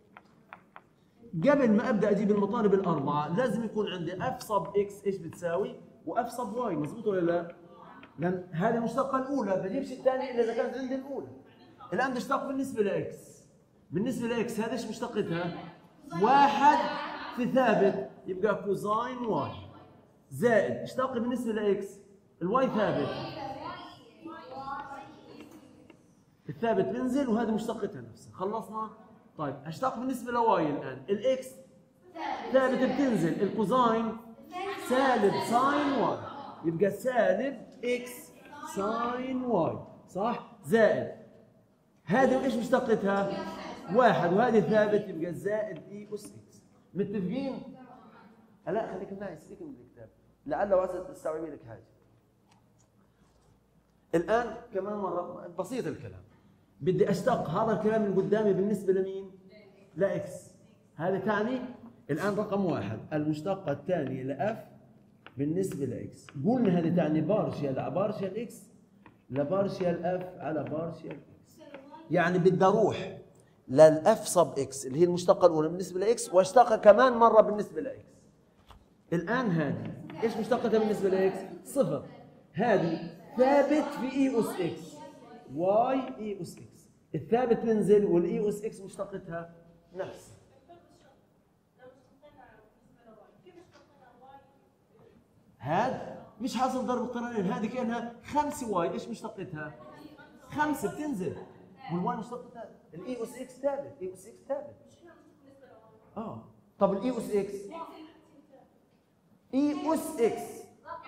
قبل ما ابدا اجيب المطالب الاربعه لازم يكون عندي اف صب اكس ايش بتساوي واف صب واي، مضبوط ولا لا؟ لان هذه المشتقه الاولى بجيبش الثانيه الا اذا كانت عندي الاولى. الان بدي اشتق بالنسبه لاكس. بالنسبه لاكس هذا ايش مشتقتها؟ واحد في ثابت يبقى كوزاين واي زائد اشتق بالنسبه لاكس الواي ثابت، الثابت بينزل وهذه مشتقتها نفسها. خلصنا؟ طيب اشتق بالنسبه لواي الان الاكس ثابت بتنزل، الكوزاين سالب ساين واي يبقى سالب اكس ساين واي، صح؟ زائد هذه ايش مشتقتها؟ واحد وهذه ثابت يبقى زائد اي اس اكس. متفقين؟ لا خليك معي سيبك من الكتاب لعل وعسى تستوعبي لك حاجه. الان كمان مره بسيط الكلام، بدي اشتق هذا الكلام اللي قدامي بالنسبه لمين؟ لاكس. هذا تعني الان رقم واحد المشتقه الثانيه لاف بالنسبه لاكس. قلنا هذه تعني بارشل على بارشل اكس لبارشل اف على بارشل اكس. يعني بدي اروح للاف صب اكس اللي هي المشتقه الاولى بالنسبه لاكس واشتقها كمان مره بالنسبه لاكس. الان هذه ايش مشتقتها بالنسبه لاكس؟ صفر. هذه ثابت في اي اس اكس واي اي اس اكس، الثابت بنزل والاي اس اكس مشتقتها نفس. هذا مش حاصل ضرب اقترانين، هذه كانها 5 واي ايش مشتقتها؟ 5 بتنزل والواي مشتقتها الاي اس اكس ثابت، اي اس اكس ثابت. طب الاي اس اكس اي اس اكس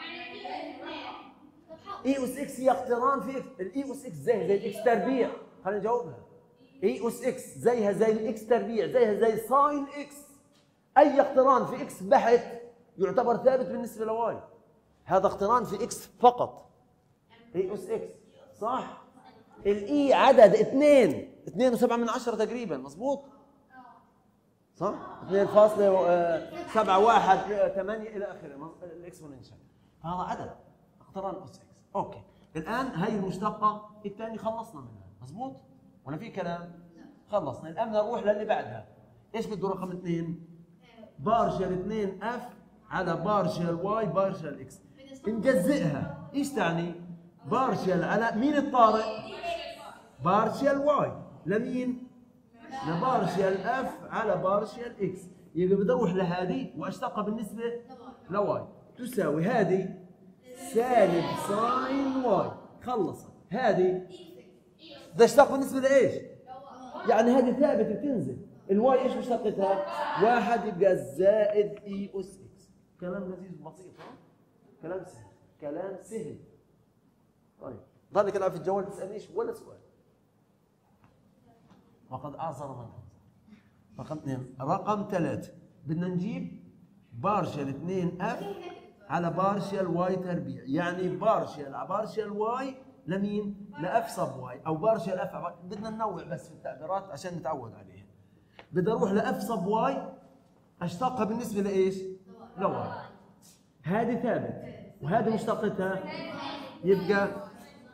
اي اس اكس هي اقتران في اكس. الاي اس اكس زي الاكس تربيع. خلينا نجاوبها. اي اس اكس زيها زي الاكس تربيع زيها زي ساين اكس. اي اقتران في اكس بحت يعتبر ثابت بالنسبه لواي. هذا اقتران في اكس فقط اي اس اكس، صح؟ الاي عدد 2.7 تقريبا، مضبوط؟ صح؟ 2.718 الى اخره الاكسبوننشال. هذا عدد اقتران اس اكس. اوكي، الان هي المشتقه الثانيه خلصنا منها، مضبوط؟ ولا في كلام؟ خلصنا. الان نروح للي بعدها ايش بده رقم 2؟ بارشل 2 اف على بارشل واي بارشل اكس. نجزئها، ايش تعني؟ بارشل على مين الطارئ؟ بارشل واي لمين؟ لبارشل اف على بارشل اكس. يبقى بدي اروح لهذه واشتقها بالنسبه لواي تساوي هذه سالب ساين واي. خلصت. هذه بدي اشتق بالنسبه لايش؟ يعني هذه ثابته بتنزل. الواي ايش مشتقتها؟ 1 يبقى زائد اي اس اكس. كلام لذيذ وبسيط. كلام سهل. كلام سهل. طيب ضلك العب في الجوال ما تسالنيش ولا سؤال. وقد اعذر من اعذر. رقم 2. رقم 3 بدنا نجيب بارشل 2 اف على بارشل واي تربيع، يعني بارشل على بارشل واي لمين؟ لاف صب واي، او بارشل اف. بدنا ننوع بس في التعبيرات عشان نتعود عليها. بدي اروح لاف صب واي اشتقها بالنسبه لايش؟ لواي. هذه ثابت وهذه مشتقتها يبقى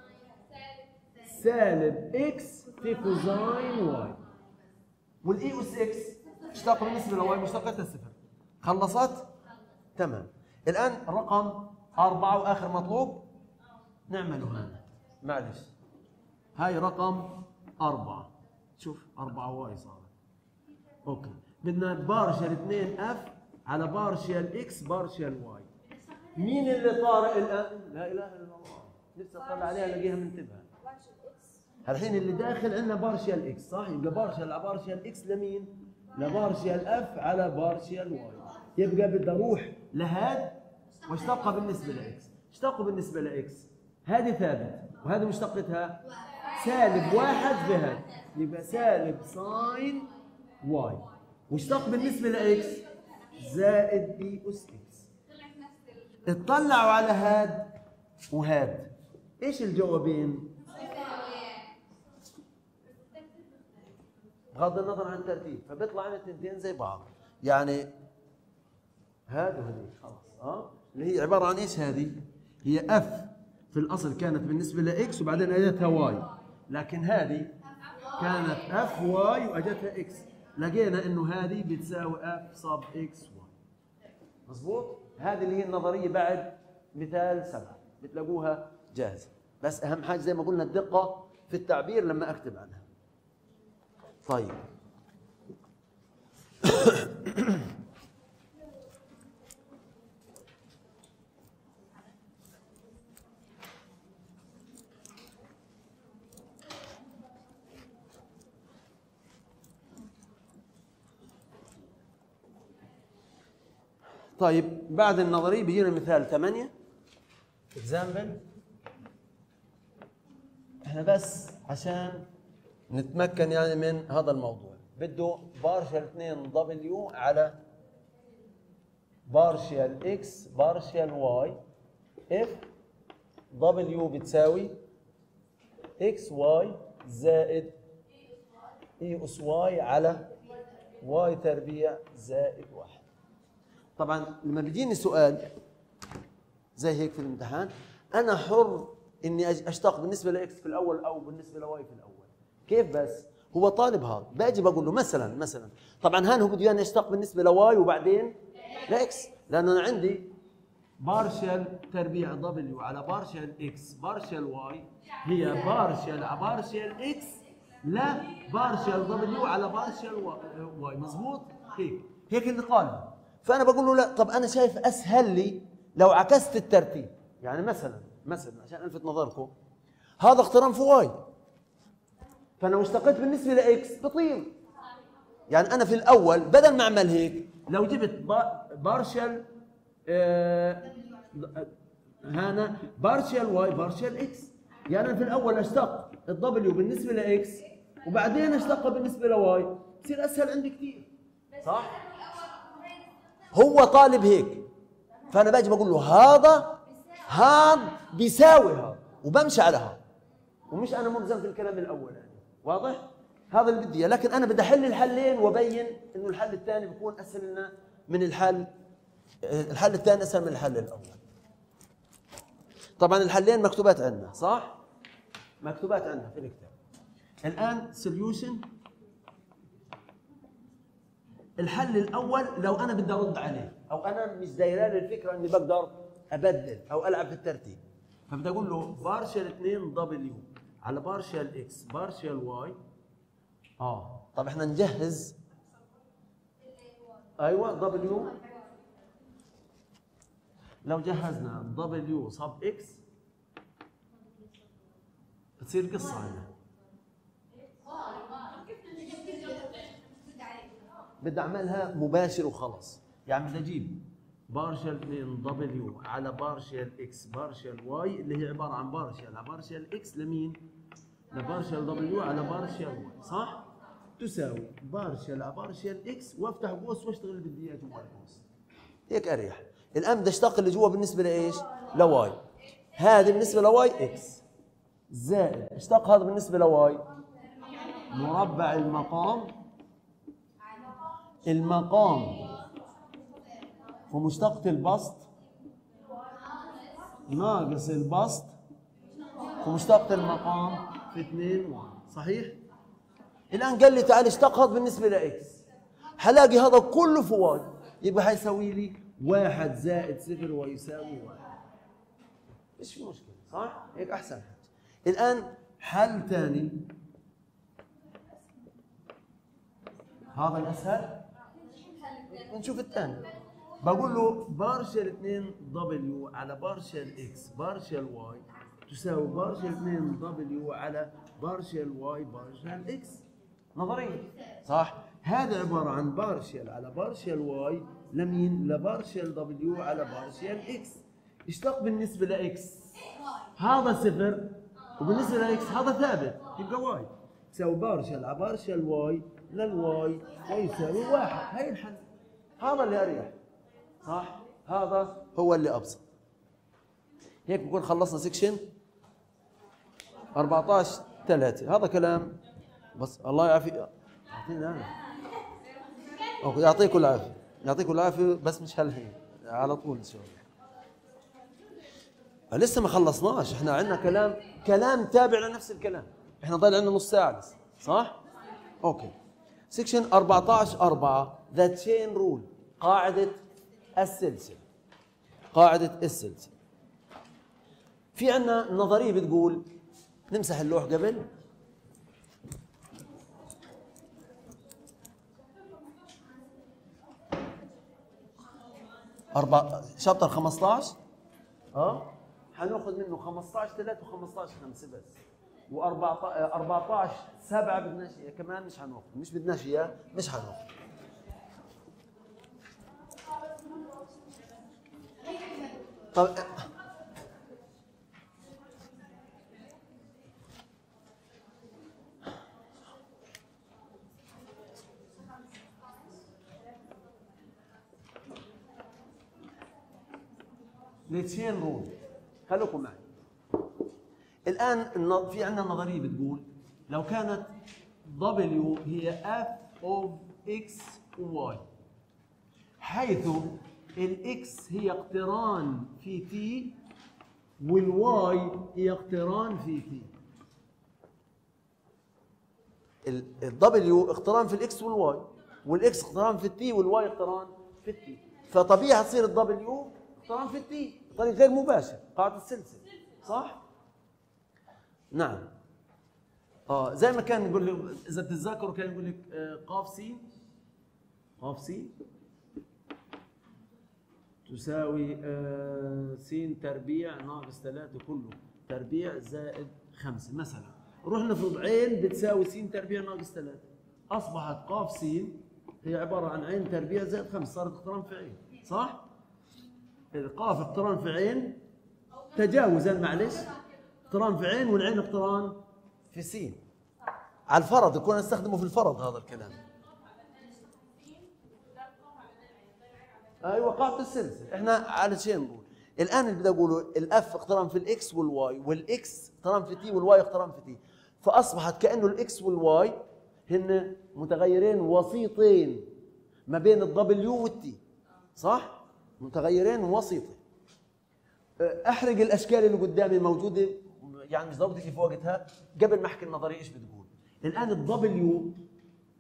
سالب اكس في كوزاين واي. والاي اس اكس اشتقها بالنسبه لواي مشتقتها صفر. خلصت؟ تمام. الان رقم 4 واخر مطلوب نعمله هذا. معلش هاي رقم 4. شوف 4 واي صارت. اوكي بدنا بارشل 2 اف على بارشل اكس بارشل واي. مين اللي طارئ الان؟ لا اله الا الله. نفسي اطلع عليها الاقيها منتبهه. الحين اللي داخل عندنا بارشل اكس صح؟ يبقى بارشل على بارشل اكس لمين؟ لبارشل اف على بارشل واي. يبقى بدي اروح لهاد واشتقها بالنسبه لاكس. اشتقوا بالنسبه لاكس هذه ثابت وهذه مشتقتها سالب 1 في هذا، يبقى سالب ساين واي. واشتق بالنسبه لاكس زائد اي اس اكس. اطلعوا على هاد وهاد، ايش الجوابين؟ بغض النظر عن الترتيب فبيطلع عن التنتين زي بعض. يعني هاد وهذه خلاص اللي هي عباره عن ايش؟ هذه هي اف في الاصل كانت بالنسبه لاكس وبعدين اجتها واي، لكن هذه كانت اف واي واجتها اكس. لقينا انه هذه بتساوي اف صب اكس واي. مظبوط؟ هذه اللي هي النظريه بعد مثال 7 بتلاقوها جاهزه. بس اهم حاجه زي ما قلنا الدقه في التعبير لما اكتب عنها. طيب طيب بعد النظري بيجينا مثال 8 اكزامبل. احنا بس عشان نتمكن يعني من هذا الموضوع بده بارشل 2 دبليو على بارشل اكس بارشل واي اف دبليو بتساوي اكس واي زائد اي اس واي على واي تربيع زائد 1. طبعا لما بيجيني سؤال زي هيك في الامتحان انا حر اني اشتق بالنسبه لاكس في الاول او بالنسبه لواي في الاول. كيف بس؟ هو طالب هذا باجي بقول له مثلا طبعا هان هو بده اياني اشتق بالنسبه لواي وبعدين لاكس، لانه انا عندي بارشل تربيع دبليو على بارشل اكس بارشل واي هي بارشل على بارشل اكس لا بارشل دبليو على بارشل واي. مظبوط؟ هيك اللي طالبه. فانا بقول له لا، طب انا شايف اسهل لي لو عكست الترتيب. يعني مثلا عشان الفت نظركم هذا اقتران في واي، فانا لو اشتقيت بالنسبه لاكس بطير. يعني انا في الاول بدل ما اعمل هيك لو جبت بارشل هنا بارشل واي بارشل اكس، يعني انا في الاول اشتق الدبليو بالنسبه لاكس وبعدين اشتقها بالنسبه لواي، بصير اسهل عندي كثير. صح؟ هو طالب هيك، فانا باجي بقول له هذا بيساوي هذا وبمشي على هذا، ومش انا ملزم في الكلام الاول. يعني واضح؟ هذا اللي بدي اياه. لكن انا بدي احل الحلين وابين انه الحل الثاني بيكون اسهل لنا من الحل الثاني اسهل من الحل الاول. طبعا الحلين مكتوبات عندنا صح؟ مكتوبات عندنا في الكتاب. الان سوليوشن الحل الاول لو انا بدي ارد عليه او انا مش دايره لي الفكره اني بقدر ابدل او العب في الترتيب، فبدي اقول له بارشل 2 دبليو على بارشل اكس بارشل واي. طب احنا نجهز. ايوه دبليو، لو جهزنا دبليو صب اكس بتصير قصه عندنا. بدي اعملها مباشر وخلص، يعني بدي اجيب بارشل 2 دبليو على بارشل اكس بارشل واي اللي هي عباره عن بارشل على بارشل اكس لمين؟ لبارشل دبليو على بارشل واي، صح؟ تساوي بارشل على بارشل اكس وافتح قوس واشتغل اللي بدي اياه جوا القوس. هيك اريح. الان بدي اشتغل اللي جوا بالنسبه لايش؟ لواي. هذه بالنسبه لواي اكس زائد اشتق هذا بالنسبه لواي مربع المقام ومشتقة البسط ناقص البسط ومشتقة المقام في 2 واي، صحيح؟ الآن قال لي تعال اشتق هذا بالنسبة لإكس، حلاقي هذا كله في واي، يبقى حيساوي لي 1 زائد 0 ويساوي 1. مش في مشكلة، صح؟ هيك أحسن حاجة. الآن حل ثاني، هذا الأسهل. نشوف الثاني. بقول له بارشل 2 دبليو على بارشل اكس بارشل واي تساوي بارشل 2 دبليو على بارشل واي بارشل اكس. نظرية، صح؟ هذا عبارة عن بارشل على بارشل واي لمين؟ لبارشل دبليو على بارشل اكس. اشتق بالنسبة لاكس هذا 0 وبالنسبة لاكس هذا ثابت، يبقى واي تساوي بارشل على بارشل واي للواي ويساوي 1. هي الحل. هذا اللي اريح، صح؟ هذا هو اللي ابسط. هيك بكون خلصنا سكشن 14/3. هذا كلام بس الله يعافي. يعطينا انا. اوكي يعطيكم العافيه، يعطيكم العافيه، بس مش هالحين على طول ان شاء الله. لسه ما خلصناش، احنا عندنا كلام تابع لنفس الكلام. احنا ضل عندنا نص ساعه لسه، صح؟ اوكي. سكشن 14/4 ذا تشين رول، قاعدة السلسلة. قاعدة السلسلة. في عندنا نظرية بتقول، نمسح اللوح قبل. شابتر 15 حناخذ منه 15/3 و15/5 بس، و14/7 بدناش كمان مش حناخذ، مش بدناش اياه، مش حناخذ. طب لتشين رول، خليكم معي. الآن في عندنا نظرية بتقول لو كانت W هي f of x و y، حيث الx هي اقتران في t والواي هي اقتران في t. الW اقتران في الاكس والواي، والاكس اقتران في التي والواي اقتران في التي، فطبيعي تصير الW اقتران في التي بطريقة غير مباشر، قاعدة السلسلة، صح؟ نعم. زي ما كان يقول لي اذا بتتذكروا كان يقول لك قاف س تساوي س تربيع ناقص 3 كله تربيع زائد 5 مثلا. نروح نفرض عين بتساوي س تربيع ناقص 3، اصبحت قاف س هي عباره عن عين تربيع زائد 5، صارت اقتران في عين، صح؟ القاف اقتران في عين تجاوزا، معلش، اقتران في عين والعين اقتران في س. على الفرض يكون نستخدمه في الفرض هذا الكلام. ايوه قاعده السلسله، احنا على شيء نقول. الان اللي بدي اقوله الاف اقتران في الاكس والواي، والاكس اقتران في تي والواي اقتران في تي، فاصبحت كانه الاكس والواي هن متغيرين وسيطين ما بين الدبليو والتي، صح؟ متغيرين وسيطين. احرق الاشكال اللي قدامي موجوده، يعني مش ضروري في وقتها. قبل ما احكي النظريه ايش بتقول. الان الدبليو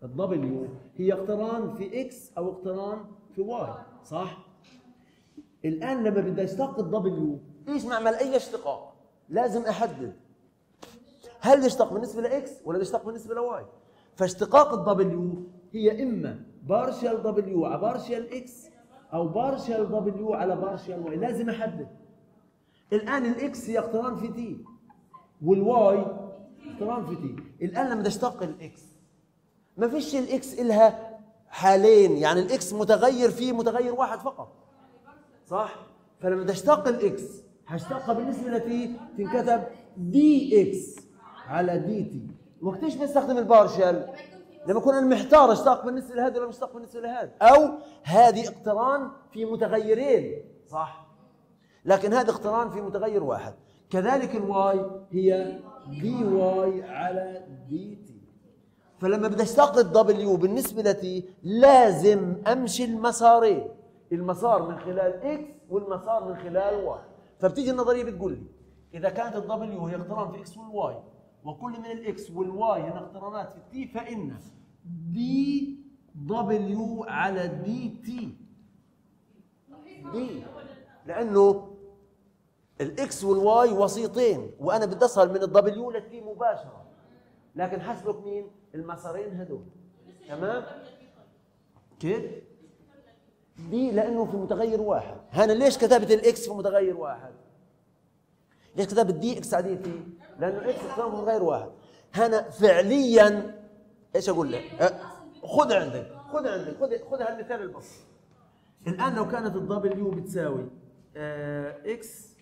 الدبليو هي اقتران في اكس او اقتران في واي، صح؟ الان لما بدي اشتق الدبليو ايش معمل اي اشتقاق؟ لازم احدد هل بدي اشتق بالنسبه لاكس ولا بدي اشتق بالنسبه لواي؟ فاشتقاق الدبليو هي اما بارشال دبليو على بارشال اكس او بارشال دبليو على بارشال واي، لازم احدد. الان الاكس هي اقتران في تي والواي اقتران في تي. الان لما بدي اشتق الاكس ما فيش الاكس إلها حالين، يعني الاكس متغير فيه متغير واحد فقط، صح؟ فلما بدي اشتق الاكس هشتقها بالنسبه لتي تنكتب دي اكس على دي تي. وقتيش بستخدم البارشل؟ لما اكون انا محتار اشتق بالنسبه لهذا ولا مشتق بالنسبه لهذا، او هذه اقتران في متغيرين، صح؟ لكن هذا اقتران في متغير واحد. كذلك الواي هي دي واي على دي تي. فلما بدي اشتق الدبليو بالنسبه لتي لازم امشي المسارين، المسار من خلال اكس والمسار من خلال واي. فبتيجي النظريه بتقول لي اذا كانت الدبليو هي اقتران في اكس والواي وكل من الاكس والواي هنا اقترانات في التي، فان دي دبليو على دي تي دي، لانه الاكس والواي وسيطين وانا بدي اصل من الدبليو للتي مباشره، لكن حسبك مين؟ المسارين هدول، تمام؟ كيف؟ دي لانه في متغير واحد. هنا ليش كتبت الاكس في متغير واحد؟ ليش كتبت دي اكس على دي تي؟ لانه اكس اقتران في متغير واحد. هنا فعليا ايش اقول لك؟ خذ عندك خذ هالمثال البسيط. الان لو كانت الدبليو بتساوي اكس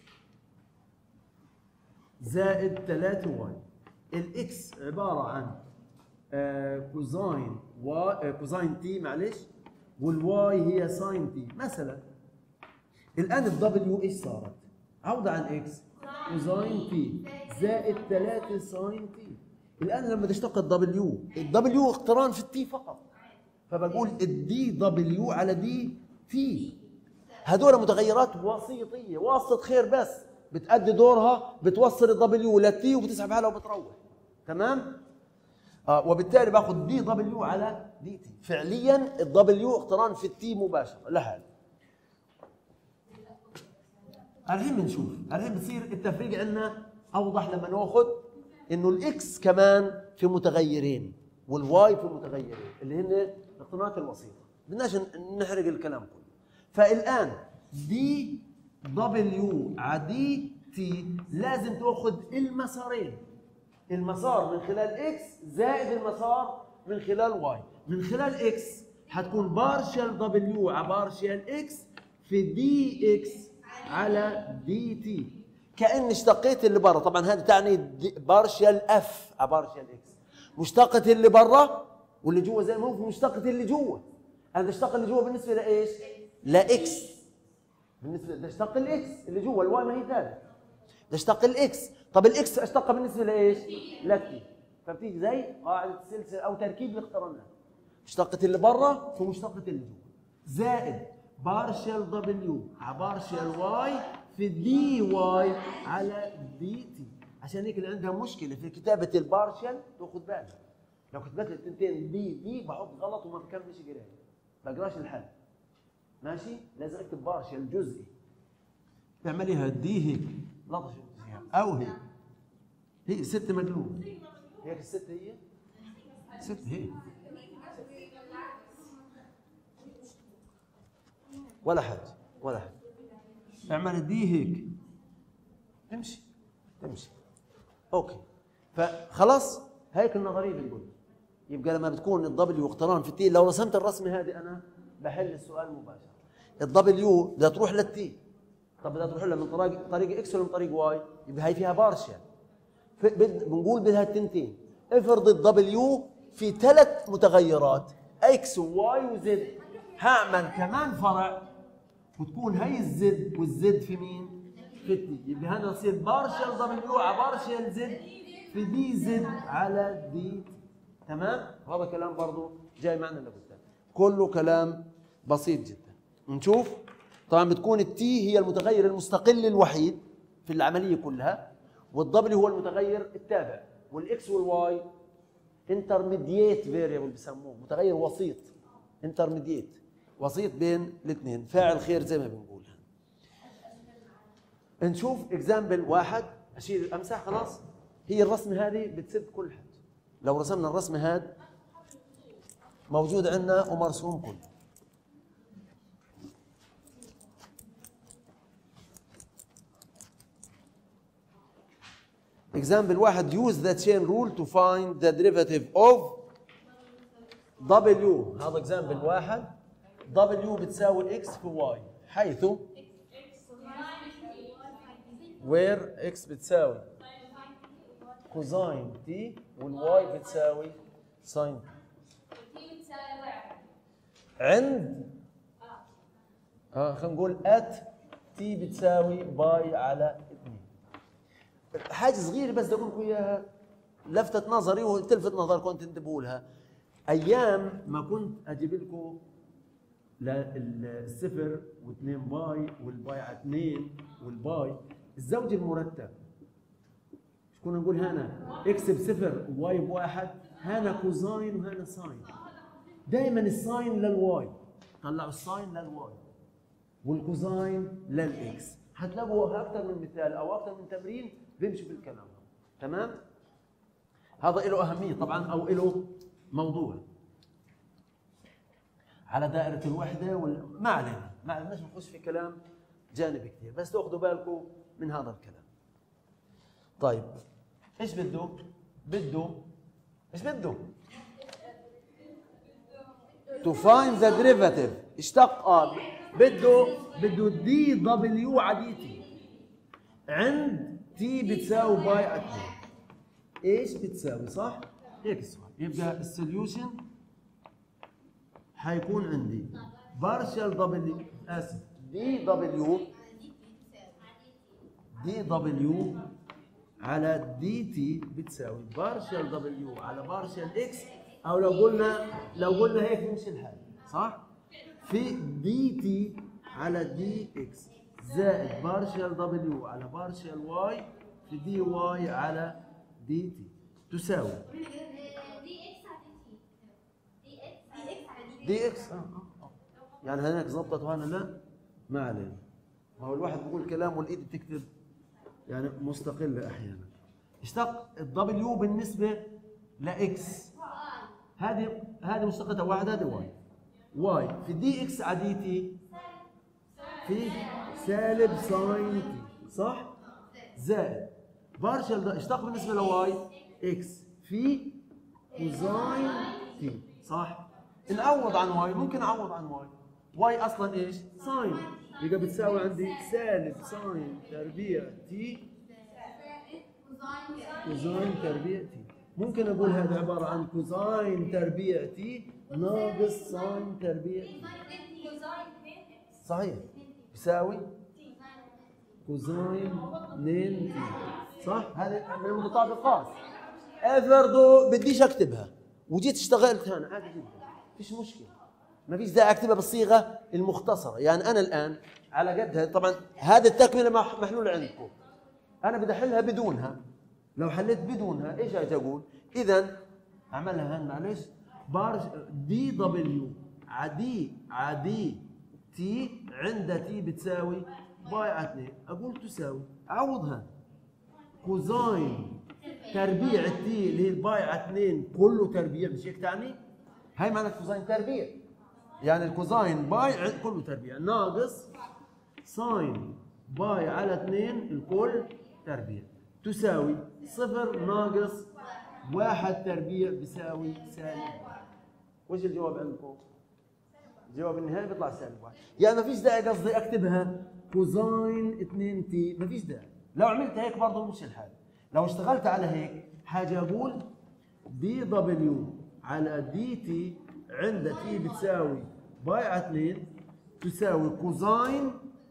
زائد 3 واي، الاكس عباره عن كوزاين تي، معلش، والواي هي ساين تي مثلا. الان الدبليو ايش صارت؟ عوضه عن اكس كوزاين تي زائد 3 ساين تي. الان لما تشتق الدبليو اقتران في التي فقط، فبقول الدي دبليو على دي تي. هذول متغيرات وسيطيه، واسطه خير، بس بتأدي دورها، بتوصل الدبليو للتي وبتسحب حالها وبتروح، تمام؟ وبالتالي باخذ دي دبليو على دي تي. فعليا الدبليو اقتران في التي مباشره لحاله. الحين بنشوف، الحين بتصير التفريق عندنا اوضح لما ناخذ انه الاكس كمان في متغيرين والواي في متغيرين اللي هن الاقترانات الوسيطه. بدناش نحرق الكلام كله. فالان دي دبليو على دي تي لازم تاخذ المسارين، المسار من خلال اكس زائد المسار من خلال واي. من خلال اكس حتكون بارشال دبليو على بارشال اكس في دي اكس على دي تي. كأني اشتقيت اللي برا، طبعا هذا تعني بارشال اف على بارشال اكس. مشتقة اللي برا واللي جوا زي ما هو في مشتقة اللي جوا. انا اشتق اللي جوا بالنسبة لايش؟ لاكس. بالنسبة بدي اشتق الاكس اللي جوا، الواي ما هي ثابتة. بدي اشتق الاكس، طب الاكس اشتقها بالنسبة لايش؟ لتي. فبتيجي زي قاعدة السلسلة او تركيب الاقترانات. مشتقة اللي برا في مشتقة اللي جوا زائد بارشال دبليو على بارشال واي في دي واي على دي تي. عشان هيك اللي عندها مشكله في كتابه البارشال تاخذ بالك، لو كتبت لي التنتين دي بحط غلط وما بكملش قرايه، بقراش الحل، ماشي؟ لازم اكتب بارشال جزئي. تعمليها دي هيك لطش او هيك، هي 6 مقلوب، هيك ال6 هي 6 هيك ولا حاجه ولا حاجه. اعمل دي هيك تمشي اوكي. فخلاص هيك النظريه بنقول. يبقى لما بتكون الدبليو اقتران في التي، لو رسمت الرسمه هذه انا بحل السؤال مباشره. الدبليو بدها تروح للتي، طب بدها تروح لها من طريق اكس ولا من طريق واي؟ يبقى هي فيها بارشل. بنقول بدها التنتين. افرض الدبليو في 3 متغيرات اكس وواي وزد، هعمل كمان فرع وتكون هي الزد والزد في مين؟ في التي. يبقى هنا يصير بارشل دبليو على بارشل زد في دي زد على دي تي. تمام؟ هذا كلام برضه جاي معنا لقدام، كله كلام بسيط جدا. نشوف. طبعا بتكون التي هي المتغير المستقل الوحيد في العمليه كلها، والدبليو هو المتغير التابع، والاكس والواي انترميديت فاريبل بسموه، متغير وسيط. انترميديت وسيط بين الاثنين، فاعل خير زي ما بنقول. نشوف اكزامبل واحد، اشيل امسح خلاص. هي الرسمه هذه بتسد كل حد. لو رسمنا الرسمه هذا موجود عندنا ومرسوم كله. اكزامبل واحد، use the chain rule to find the derivative of W. هذا اكزامبل واحد. W بتساوي x في y، حيث where x بتساوي كوزاين t والواي بتساوي ساين t. عند خلينا نقول at t بتساوي باي على 2. حاجه صغيره بس بدي اقول لكم اياها، لفتت نظري وتلفت نظركم تنتبهوا لها. ايام ما كنت اجيب لكم الصفر و2 باي والباي على 2 والباي الزوج المرتب، كنا نقول هنا اكس بصفر وواي بواحد، هنا كوزاين وهنا ساين. دائما الساين للواي، طلعوا الساين للواي والكوزاين للاكس. حتلاقوا اكثر من مثال او اكثر من تمرين بيمشي بالكلام. تمام؟ هذا له اهميه طبعا او له موضوع على دائره الوحده ما علينا، ما بدناش نخش في كلام جانبي كثير، بس تاخذوا بالكم من هذا الكلام. طيب ايش بده؟ ايش بده؟ to find the derivative. اشتق بده دي دبليو على دي تي عند تي بتساوي باي على 2. ايش بتساوي؟ صح؟ هيك السؤال. يبقى السوليوشن حيكون عندي بارشل دبليو، اسف، دي دبليو على دي تي بتساوي بارشل دبليو على بارشل اكس، او لو قلنا هيك بيمشي الحال، صح؟ في دي تي على دي اكس زائد بارشل دبليو على بارشل واي في دي واي على دي تي تساوي دي اكس. يعني هناك ظبطت وهنا لا، ما علينا. ما هو الواحد بيقول كلام والايد بتكتب يعني مستقله احيانا. اشتق الدبليو بالنسبه لاكس، هذه مشتقتها واحد، هذه واي في دي اكس على دي تي في سالب ساين تي، صح؟ زائد بارشل اشتق بالنسبه لواي اكس في كوزاين تي، صح؟ نعوض عن واي، ممكن اعوض عن واي اصلا ايش؟ ساين، يبقى بتساوي عندي سالب ساين تربيع تي كوزاين تربيع تي. ممكن اقول هذا عباره عن كوزاين تربيع تي ناقص ساين تربيع تي، صحيح؟ يساوي كوزاين 2 تي، صح؟ هذه من المتطابقات. افرضوا بديش اكتبها وجيت اشتغلت هنا عادي جدا، فيش مشكله، ما فيش داعي اكتبها بالصيغه المختصره. يعني انا الان على قدها، طبعا هذه التكمله محلوله عندكم، انا بدي احلها بدونها. لو حليت بدونها ايش اجي اقول؟ اذا اعملها هان معلش، دي دبليو عدي تي عند تي بتساوي باي على 2، اقول تساوي اعوضها كوزاين تربيع تي اللي هي الباي على 2 كله تربيع، مش هيك تعني؟ هاي معنى كوزاين تربيع، يعني الكوزاين باي كله تربيع ناقص ساين باي على 2 الكل تربيع تساوي 0 ناقص 1 تربيع بيساوي سالب 1. وش الجواب عندكم؟ الجواب النهائي بيطلع سالب 1. يعني ما فيش داعي قصدي اكتبها كوزاين 2 تي، ما فيش داعي. لو عملت هيك برضه مش الحال. لو اشتغلت على هيك حاجه اقول دي دبليو على دي تي عند تي بتساوي باي على 2 تساوي كوزاين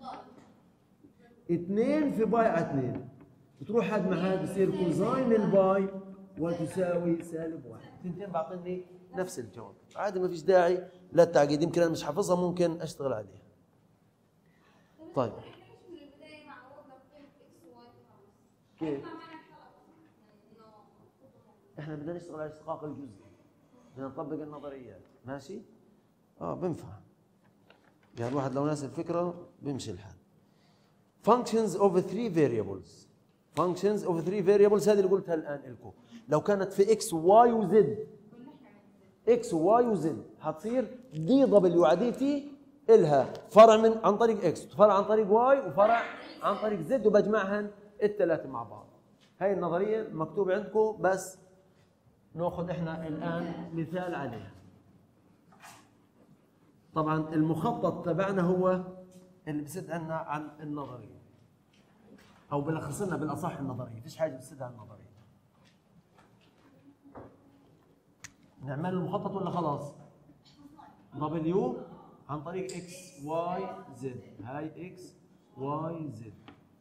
2 في باي على 2، بتروح هاد مع هاد بصير كوزاين الباي وتساوي سالب 1. اثنتين بعطيني نفس الجواب، عادي ما فيش داعي للتعقيد. يمكن انا مش حافظها ممكن اشتغل عليها. طيب كيف؟ احنا بدنا نشتغل على الاشتقاق الجزئي، بدنا نطبق النظريات. ماشي؟ بنفع يعني الواحد لو ناسي الفكره بيمشي الحال. functions of 3 variables. functions of 3 variables هذه اللي قلتها الان لكم. لو كانت في x y و z، x y و z حتصير دي دبليو على دي تي الها فرع عن طريق x وفرع عن طريق y وفرع عن طريق z وبجمعهن الثلاثه مع بعض. هاي النظريه مكتوبه عندكم، بس ناخذ احنا الان مثال عليها. طبعا المخطط تبعنا هو اللي بسد عنا عن النظريه، او بلخص لنا بالاصح النظريه، فيش حاجه بتسد عن النظريه. نعمل المخطط ولا خلاص؟ W عن طريق X Y Z، هاي X Y Z،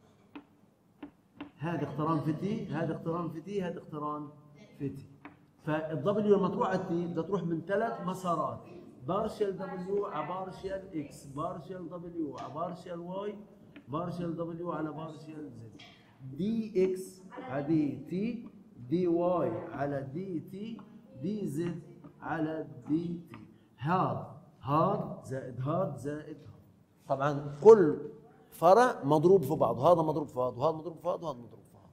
هذا اقتران في تي، هذا اقتران في تي، هذا اقتران في تي. فالدبليو لما تروح على التي بدها تروح من 3 مسارات، بارشل دبليو على بارشل اكس، بارشل دبليو على بارشل واي، بارشل دبليو على بارشل زد، دي اكس على دي تي، دي واي على دي تي، دي زد على دي تي. هاد زائد هاد زائد هاد. طبعا كل فرع مضروب في بعض، هذا مضروب في هذا وهذا مضروب في هذا وهذا مضروب في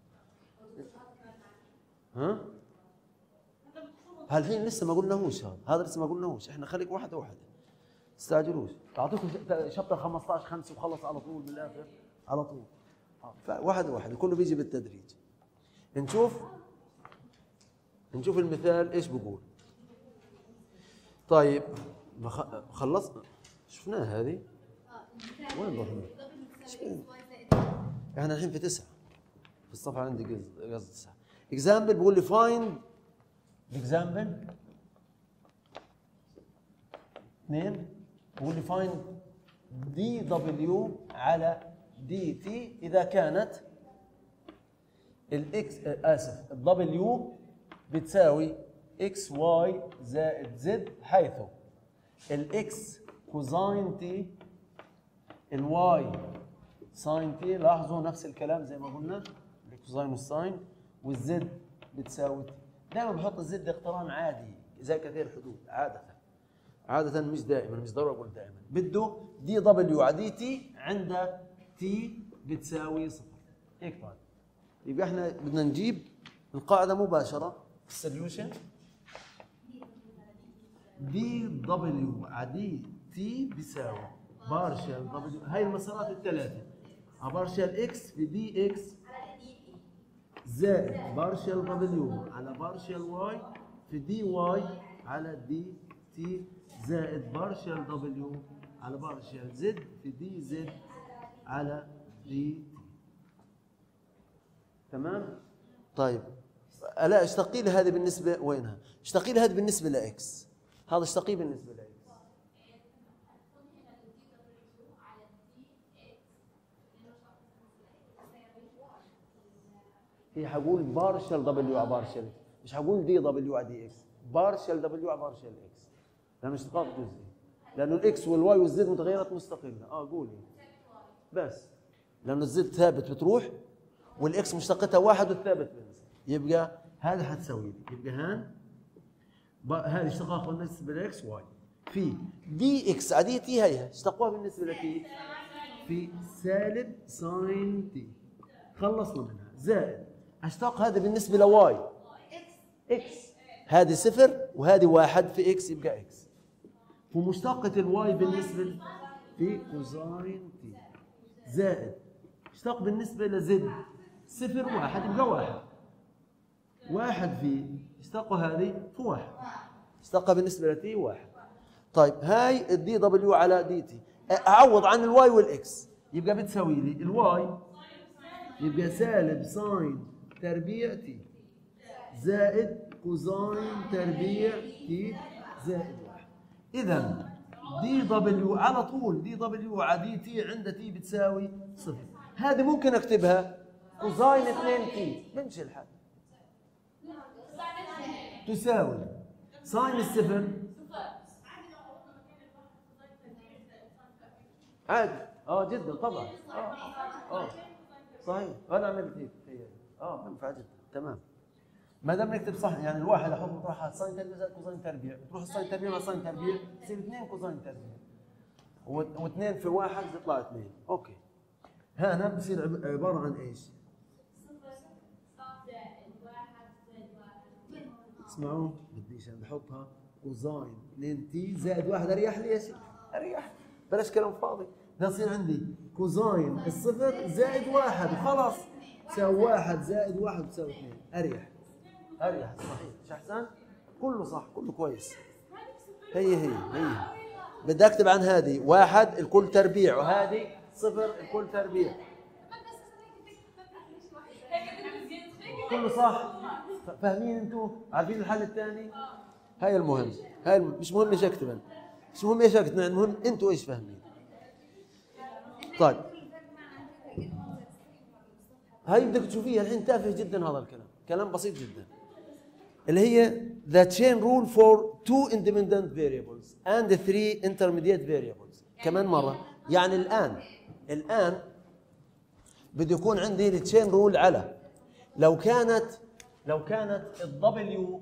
هذا. ها؟ هالحين لسه ما قلناهوش، هذا لسه ما قلناهوش، احنا خليك واحده واحده، تستعجلوش. اعطيكم شابتر 15 وخلص على طول بالاخر على طول. فواحده واحده كله بيجي بالتدريج. نشوف المثال ايش بقول. طيب خلصنا شفناها هذه. وين رحنا؟ احنا الحين في 9 في الصفحه عندي، قصدي 9. اكزامبل بقول لي فايند اكزامبل 2 بقول لي فايند دي دبليو على دي تي اذا كانت الاكس الدبليو بتساوي اكس واي زائد زد، حيث الاكس كوزاين تي، الواي ساين تي، لاحظوا نفس الكلام زي ما قلنا الكوزاين والساين، والزد بتساوي تي. دائما بحط الزد اقتران عادي زي كثير الحدود، عادة مش دائما، مش ضروري اقول دائما. بده دي دبليو على دي تي عند تي بتساوي 0. هيك طيب. يبقى احنا بدنا نجيب القاعدة مباشرة في السوليوشن. دي دبليو على دي تي بيساوي بارشل دبليو، هاي المسارات الثلاثة، بارشل اكس في دي اكس زائد بارشل دبليو على بارشل واي في دي واي على دي تي زائد بارشل دبليو على بارشل زد في دي زد على دي تي. تمام؟ طيب لا اشتقي لي هذه بالنسبة وينها؟ اشتقي لي هذه بالنسبة لاكس، هذا اشتقي بالنسبة لاكس. هي حقول بارشل دبليو على بارشل، مش حقول دي دبليو على دي اكس، بارشل دبليو على بارشل اكس، لانه اشتقاق جزئي، لانه الاكس والواي والزد متغيرات مستقله. قولي بس، لانه الزد ثابت بتروح والاكس مشتقتها واحد والثابت بينزل، يبقى هذا حتساوي لي، يبقى هان هذا اشتقاق بالنسبه لاكس واي في دي اكس على دي تي، هيها اشتقوها بالنسبه لتي في سالب ساين تي، خلصنا منها، زائد اشتق هذا بالنسبه لواي اكس، هذه 0 وهذه 1 في اكس يبقى اكس، ومشتقة الواي بالنسبه في كوزاين تي، زائد اشتق بالنسبه لزد 0 1 يبقى 1 في اشتقوا هذه في 1، اشتقها بالنسبه لتي 1. طيب هاي الدي دبليو على دي تي، اعوض عن الواي والاكس، يبقى بتساوي لي الواي يبقى سالب ساين تربيع تي زائد كوزاين تربيع تي زائد 1. اذا دي دبليو على طول، دي دبليو على دي تي عند تي بتساوي 0. هذه ممكن اكتبها كوزاين 2 تي، بمشي الحال، تساوي ساين الصفر عادي. جدا طبعا. صحيح، انا عملت هيك. بينفع جدا. تمام. ما دام نكتب صح يعني الواحد احط مطرحها ساين تربيع زائد كوزين تربيع، بتروح الساين تربيع مع ساين تربيع يصير 2 كوزين تربيع. و2 في 1 بيطلع 2. اوكي. هنا بصير عباره عن ايش؟ اسمعوا بديش انا بحطها كوزين 2 تي زائد 1. اريح لي يا شيخ، اريح، بلاش كلام فاضي. بصير عندي كوزين الصفر زائد 1 وخلاص، تساوي 1 زائد 1 بتساوي 2. اريح اريح، صحيح مش احسن؟ كله صح، كله كويس. هي بدي اكتب عن هذه 1 الكل تربيع وهذه 0 الكل تربيع. كله صح. فاهمين انتم؟ عارفين الحل الثاني؟ هاي المهم، مش مهم ايش اكتب انا، مش مهم ايش اكتب، المهم انتم ايش فاهمين. طيب هاي بدك تشوفيها الحين، تافه جدا هذا الكلام، كلام بسيط جدا، اللي هي the chain rule for 2 independent variables and 3 intermediate variables. كمان مرة يعني الآن بده يكون عندي التشين رول على لو كانت الدبليو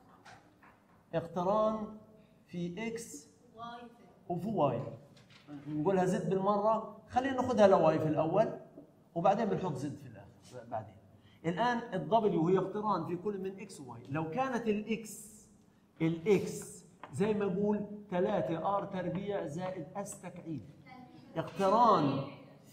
اقتران في اكس وفي واي، نقولها زد بالمرة، خلينا ناخذها لواي في الأول وبعدين بنحط زد في الآخر بعدين. الآن الدبليو هي اقتران في كل من اكس وواي. لو كانت الاكس زي ما اقول 3 ار تربيع زائد اس تكعيب، اقتران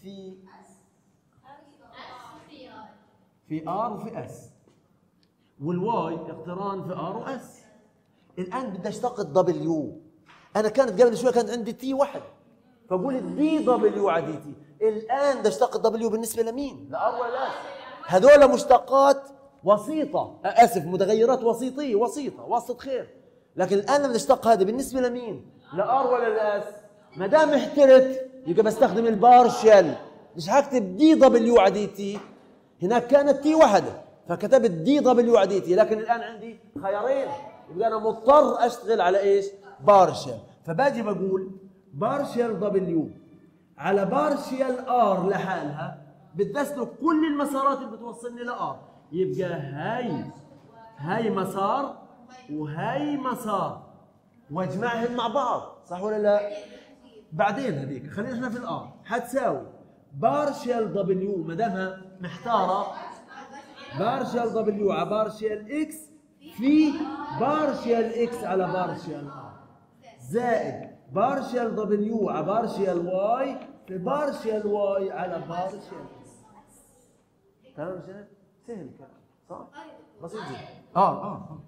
في ار وفي اس، والواي اقتران في ار واس. الآن بدي اشتق الدبليو. أنا كانت قبل شوي كانت عندي تي واحد، فقول الدي دبليو عادي تي. الآن بدي اشتق الدبليو بالنسبة لمين؟ لار ولا اس؟ هذول مشتقات وسيطة، آسف متغيرات وسيطية، وسط خير. لكن الآن لما اشتق هذا بالنسبة لمين؟ لار ولا لاس؟ ما دام احترت يبقى بستخدم البارشل، مش هكتب دي دبليو عادي تي. هناك كانت تي واحدة فكتبت دي دبليو عادي تي، لكن الآن عندي خيارين، يبقى أنا مضطر أشتغل على إيش؟ بارشل. فباجي بقول بارشل دبليو على بارشل ار لحالها، بدي اسلك كل المسارات اللي بتوصلني لار، يبقى هاي مسار وهي مسار واجمعهم مع بعض، صح ولا لا؟ بعدين هذيك خلينا احنا في الار، حتساوي بارشل دبليو ما دامها محتاره، بارشل دبليو على بارشل اكس في بارشل اكس على بارشل ار، زائد بارشل دبليو على بارشل واي في بارشل واي على بارشل اكس. تمام شباب؟ سهل الكلام صح؟ بسيط جدا.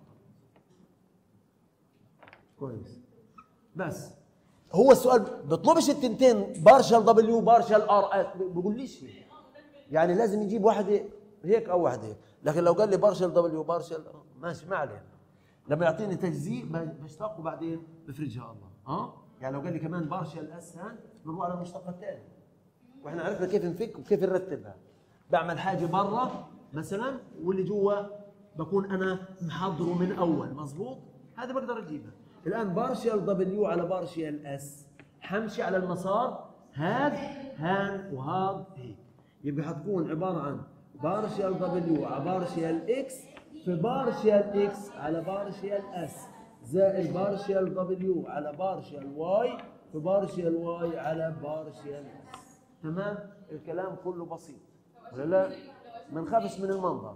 كويس. بس هو السؤال بيطلبش التنتين بارشل دبليو بارشل ار، بيقوليش يعني لازم يجيب واحده هيك او واحده هيك. لكن لو قال لي بارشل دبليو بارشل ماشي ما علينا، لما يعطيني تجزيء بشتق وبعدين بفرجها الله. يعني لو قال لي كمان بارشل اس هان بنروح على المشتقه الثانيه، واحنا عرفنا كيف نفك وكيف نرتبها. بعمل حاجه برا مثلا واللي جوا بكون انا محضره من اول مضبوط، هذا بقدر اجيبها. الان بارشل دبليو على بارشل اس، حمشي على المسار هذا هان وهذا هيك، يبقى حتكون عباره عن بارشل دبليو على بارشل اكس في بارشل اكس على بارشل اس، زائد بارشل دبليو على بارشل واي في بارشل واي على بارشل اس. تمام؟ الكلام كله بسيط ولا لا؟ ما نخافش من المنظر.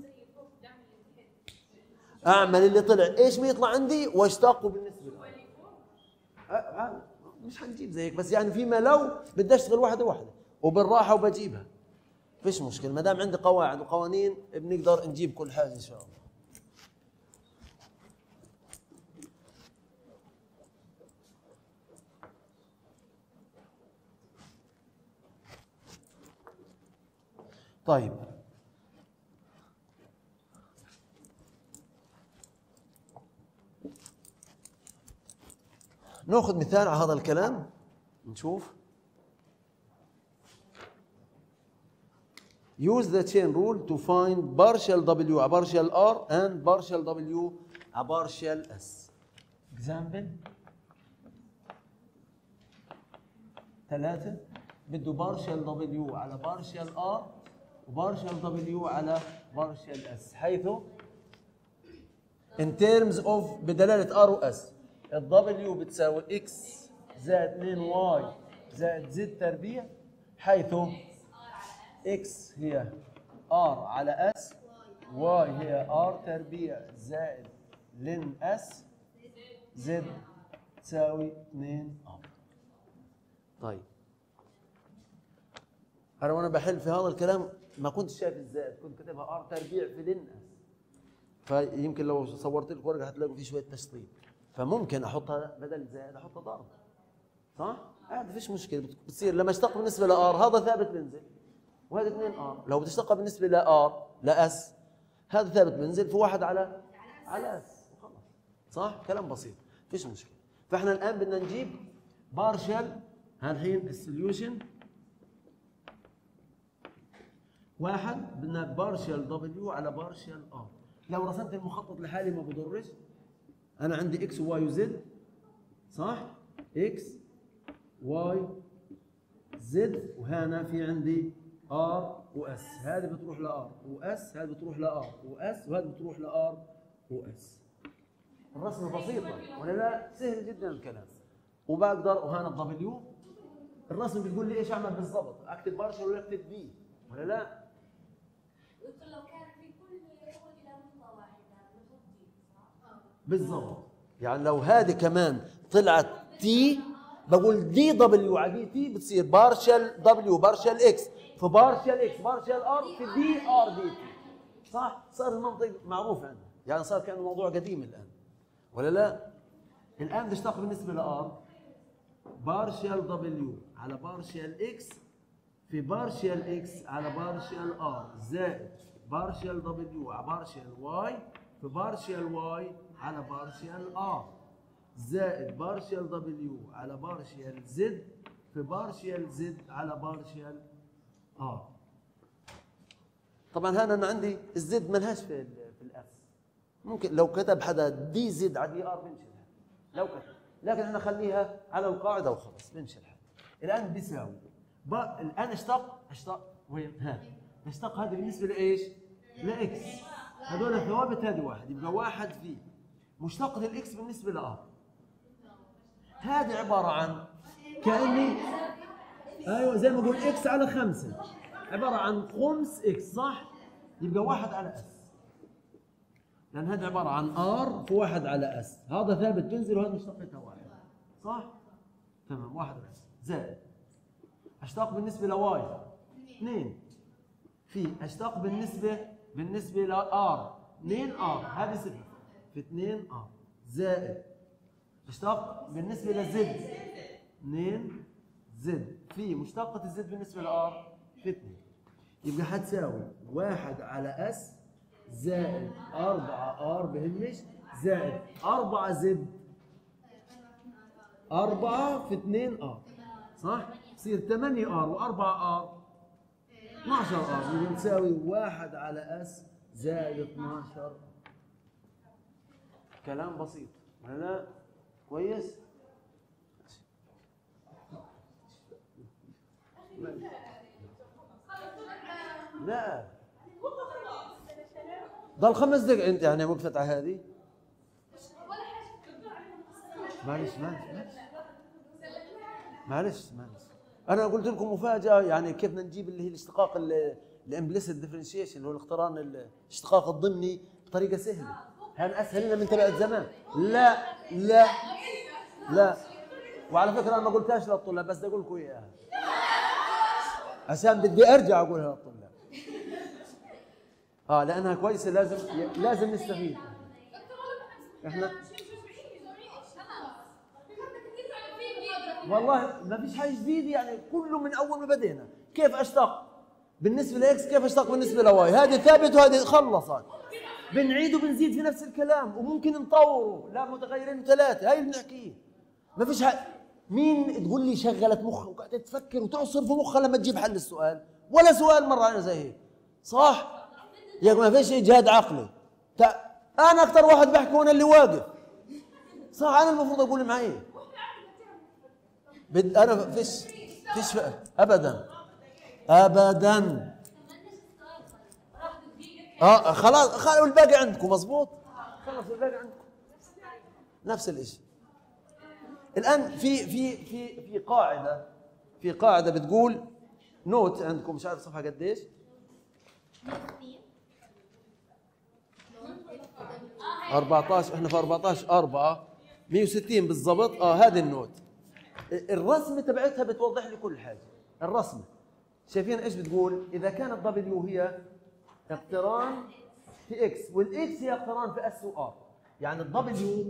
اعمل اللي طلع ايش بيطلع عندي واشتاقه بالنسبه له. مش حنجيب زيك، بس يعني فيما لو بدي اشتغل واحده وبالراحه وبجيبها، فيش مشكله، ما دام عندي قواعد وقوانين بنقدر نجيب كل حاجه ان شاء الله. طيب ناخذ مثال على هذا الكلام نشوف. Use the chain rule to find partial W على partial R and partial W على partial S. Example 3 بده partial W على partial R و partial W على partial S، حيث in terms of بدلالة R و S. الW بتساوي X زائد 2Y زائد Z تربيع، حيث X هي R على S، Y هي R تربيع زائد لن S، Z تساوي 2R. طيب أنا وأنا بحل في هذا الكلام ما كنتش شايف الزائد، كنت كاتبها R تربيع في لن S، فيمكن لو صورت لك ورقة هتلاقوا فيه شوية تشطيب، فممكن أحطها بدل زائد أحطها ضرب، صح؟ عادي فيش مشكلة. بتصير لما اشتق بالنسبة لR هذا ثابت بينزل، وهذا 2R. لو بتشتقها بالنسبة لR لS هذا ثابت بينزل في واحد على S وخلاص، صح؟ كلام بسيط فيش مشكلة. فاحنا الآن بدنا نجيب بارشل، هالحين السوليوشن واحد بدنا بارشل W على بارشل R. لو رسمت المخطط لحالي ما بضرش، أنا عندي X و Y و Z، صح؟ X Y Z، وهنا في عندي R و S، هذه بتروح ل R و S، هذه بتروح ل R و S، وهذه بتروح ل R و S. الرسمة بسيطة ولا لا؟ سهل جدا الكلام. وبقدر وهنا الدبليو، الرسم بتقول لي ايش اعمل بالضبط، اكتب بارشل ولا اكتب بي ولا لا؟ لو كان في كل يخرج الى نقطة واحدة نحط دي، صح؟ بالضبط. يعني لو هذه كمان طلعت تي بقول دي دبليو على دي تي، بتصير بارشل دبليو بارشل اكس في بارشل اكس بارشل ار في دي ار دي تي، صح؟ صار المنطق معروف عندنا، يعني صار كان الموضوع قديم الان ولا لا؟ الان بنشتق بالنسبه لار بارشل دبليو على بارشل اكس في بارشل اكس على بارشل ار زائد بارشل دبليو على بارشل واي في بارشل واي على بارشل ار زائد بارشل دبليو على بارشل زد في بارشل زد على بارشل ار. طبعا هنا انا عندي الزد ملهاش في الاس، ممكن لو كتب حدا دي زد على دي ار بنشيلها لو كتب، لكن انا اخليها على القاعده وخلاص بنشيلها. الان بيساوي الان اشتق وين ها اشتق هذه بالنسبه لايش؟ لاكس، هذول ثوابت، هذه واحد يبقى واحد في مشتقة الاكس بالنسبه لار، هذه عباره عن كاني ايوه زي ما اقول اكس على 5 عباره عن خمس اكس، صح؟ يبقى واحد على اس، لان هذا عباره عن ار في واحد على اس، هذا ثابت بينزل وهذا مشتقتها واحد، صح؟ تمام، واحد على اس زائد اشتاق بالنسبه لواي 2 في اشتاق بالنسبه لار 2 ار، هذه صفر في 2 ار زائد اشتاق بالنسبه لزد 2 زد في مشتقة الزد بالنسبة لار في 2، يبقى حتساوي 1 على اس زائد 4 ار بهمش زائد 4 زد 4 في 2 ار، صح؟ يصير 8 ار و4 ار 12 ار، يبقى تساوي 1 على اس زائد 12. كلام بسيط ولا لا؟ كويس؟ لا ضل 5 دقائق انت يعني وقفت على هذه. معلش انا قلت لكم مفاجاه، يعني كيف بدنا نجيب اللي هي الاشتقاق الامبليسيت ديفرنشيشن اللي هو الاقتران الاشتقاق الضمني بطريقه سهله، هذا اسهل لنا من تبعت زمان. لا وعلى فكره انا ما قلتهاش للطلاب بس بدي اقول لكم اياها عشان بدي ارجع اقولها للطلاب. لانها كويسه، لازم نستفيد احنا. والله ما فيش حاجه جديده، يعني كله من اول ما بدينا. كيف اشتق بالنسبه لاكس، كيف اشتق بالنسبه لواي، هذه ثابت وهذه خلصت، بنعيد وبنزيد في نفس الكلام وممكن نطوره، لا متغيرين ثلاثه، هاي اللي بنحكيه. ما فيش حاجه. مين تقول لي شغلت مخك وقعدت تفكر وتعصر في مخها لما تجيب حل السؤال؟ ولا سؤال مره انا زي هيك، صح؟ يا ما فيش اجهاد عقلي. انا اكثر واحد بحكي وانا اللي واقف، صح؟ انا المفروض اقول معي انا فيش ابدا خلاص والباقي عندكم، مزبوط. خلص الباقي عندكم نفس الشيء. الان في قاعده بتقول نوت عندكم، مش عارف صفحه قديش، 14. احنا في 14/4 160 بالضبط. هذه النوت الرسمه تبعتها بتوضح لي كل حاجه. الرسمه شايفين ايش بتقول؟ اذا كانت دبليو هي اقتران في اكس والاكس هي اقتران في اس وار، يعني الدبليو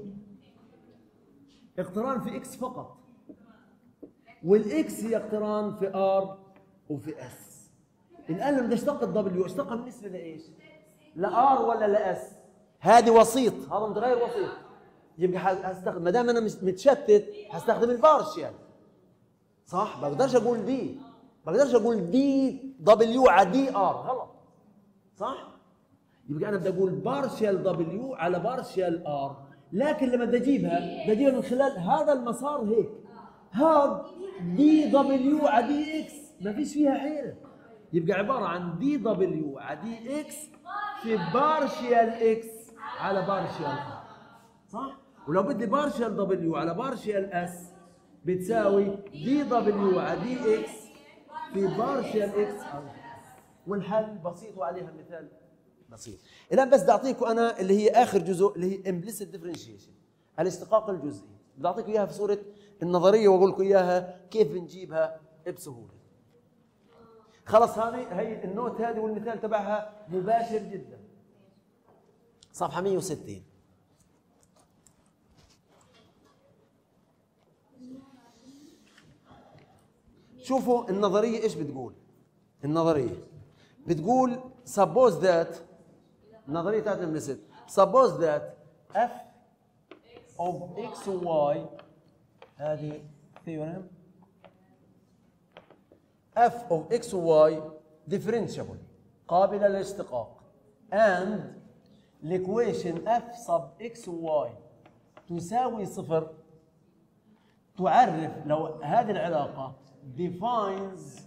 اقتران في اكس فقط والاكس هي اقتران في ار وفي اس. الان لما اشتق الدبليو اشتقها بالنسبه لايش؟ لار ولا لاس؟ هذه وسيط، هذا متغير وسيط. يبقى هستخدم، ما دام انا متشتت هستخدم البارشيال، صح؟ ما بقدرش اقول دي، ما بقدرش اقول دي دبليو على دي ار، غلط، صح؟ يبقى انا بدي اقول بارشيال دبليو على بارشيال ار، لكن لما بدي اجيبها من خلال هذا المسار هيك، هذا دي دبليو على دي اكس، ما فيش فيها حيله. يبقى عباره عن دي دبليو على دي اكس في بارشيال اكس على بارشيال ار، صح؟ ولو بدي بارشيال دبليو على بارشيال اس بتساوي دي دبليو على دي اكس في بارشيال اكس. والحل بسيط وعليها مثال بسيط. الان بس بدي اعطيكم انا اللي هي اخر جزء اللي هي امبليسيت ديفرنشيشن، الاشتقاق الجزئي. بدي اعطيكم اياها في صوره النظريه واقول لكم اياها كيف بنجيبها بسهوله. خلص هي النوت هذه والمثال تبعها مباشر جدا. صفحه 160. شوفوا النظريه ايش بتقول. النظريه بتقول suppose that، النظريه تاعت implicit، suppose that f of x و y، هذه theorem، f of x و y differentiable قابله للاشتقاق and equation f sub x و y تساوي صفر، تعرف لو هذه العلاقه defines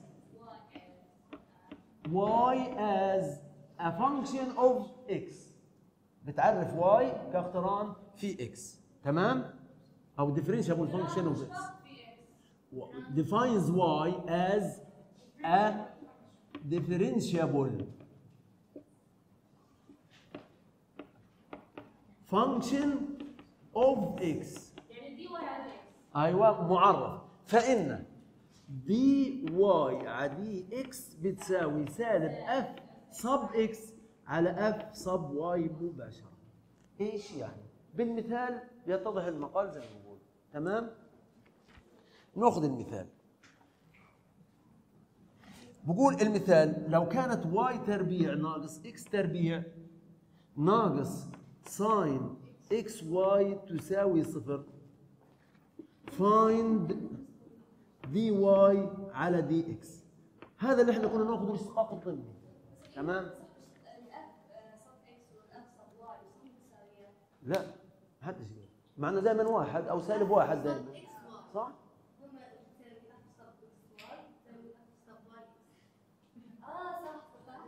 y as a function of x، بتعرف y كاقتران في x، تمام؟ او differentiable function of x defines y as a differentiable function of x. يعني دي واي على اكس. ايوه معرف. فان دي واي على دي اكس بتساوي سالب اف صب اكس على اف صب واي مباشره. ايش يعني؟ بالمثال يتضح المقال زي ما بنقول، تمام؟ ناخذ المثال. بقول المثال لو كانت واي تربيع ناقص اكس تربيع ناقص ساين اكس واي تساوي صفر، find دي واي على دي اكس. هذا اللي احنا كنا ناخذه الاشتقاق الضمني، تمام؟ الاف صب اكس والاف صب واي متساويين. لا هذا شيء معنى دائما واحد او سالب واحد دائما، صح؟ هم تساوي اف صب اكس واي تساوي اف صب واي. صح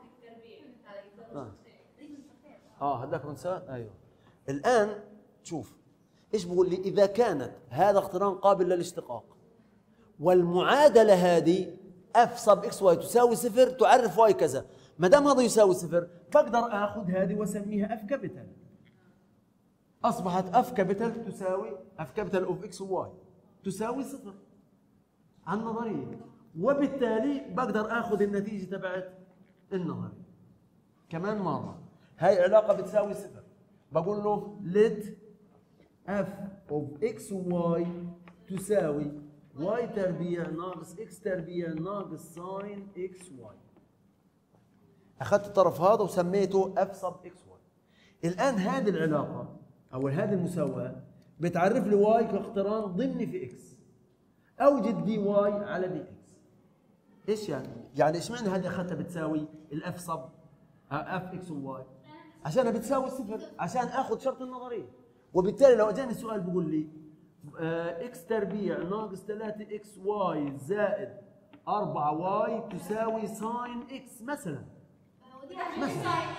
التربيع. هذاك مساوي. ايوه. الان شوف ايش بقول لي؟ اذا كانت هذا اقتران قابل للاشتقاق والمعادله هذه اف صب اكس واي تساوي صفر، تعرف واي كذا، ما دام هذا يساوي صفر بقدر اخذ هذه واسميها اف كابيتال. اصبحت اف كابيتال تساوي اف كابيتال اوف اكس وواي تساوي صفر عن النظريه، وبالتالي بقدر اخذ النتيجه تبعت النظريه. كمان مره هاي علاقه بتساوي صفر، بقول له let f of x و y تساوي y تربيع ناقص x تربيع ناقص ساين x y. اخذت الطرف هذا وسميته f sub x y. الان هذه العلاقه او هذه المساواه بتعرف لي y كاقتران ضمني في x. اوجد دي y على دي x. ايش يعني؟ يعني ايش معنى هذه اخذتها بتساوي الاف صب اف اكس وواي؟ عشانها بتساوي صفر، عشان اخذ شرط النظريه. وبالتالي لو اجاني السؤال بيقول لي اكس تربيع ناقص 3 اكس واي زائد 4 واي تساوي ساين اكس مثلا،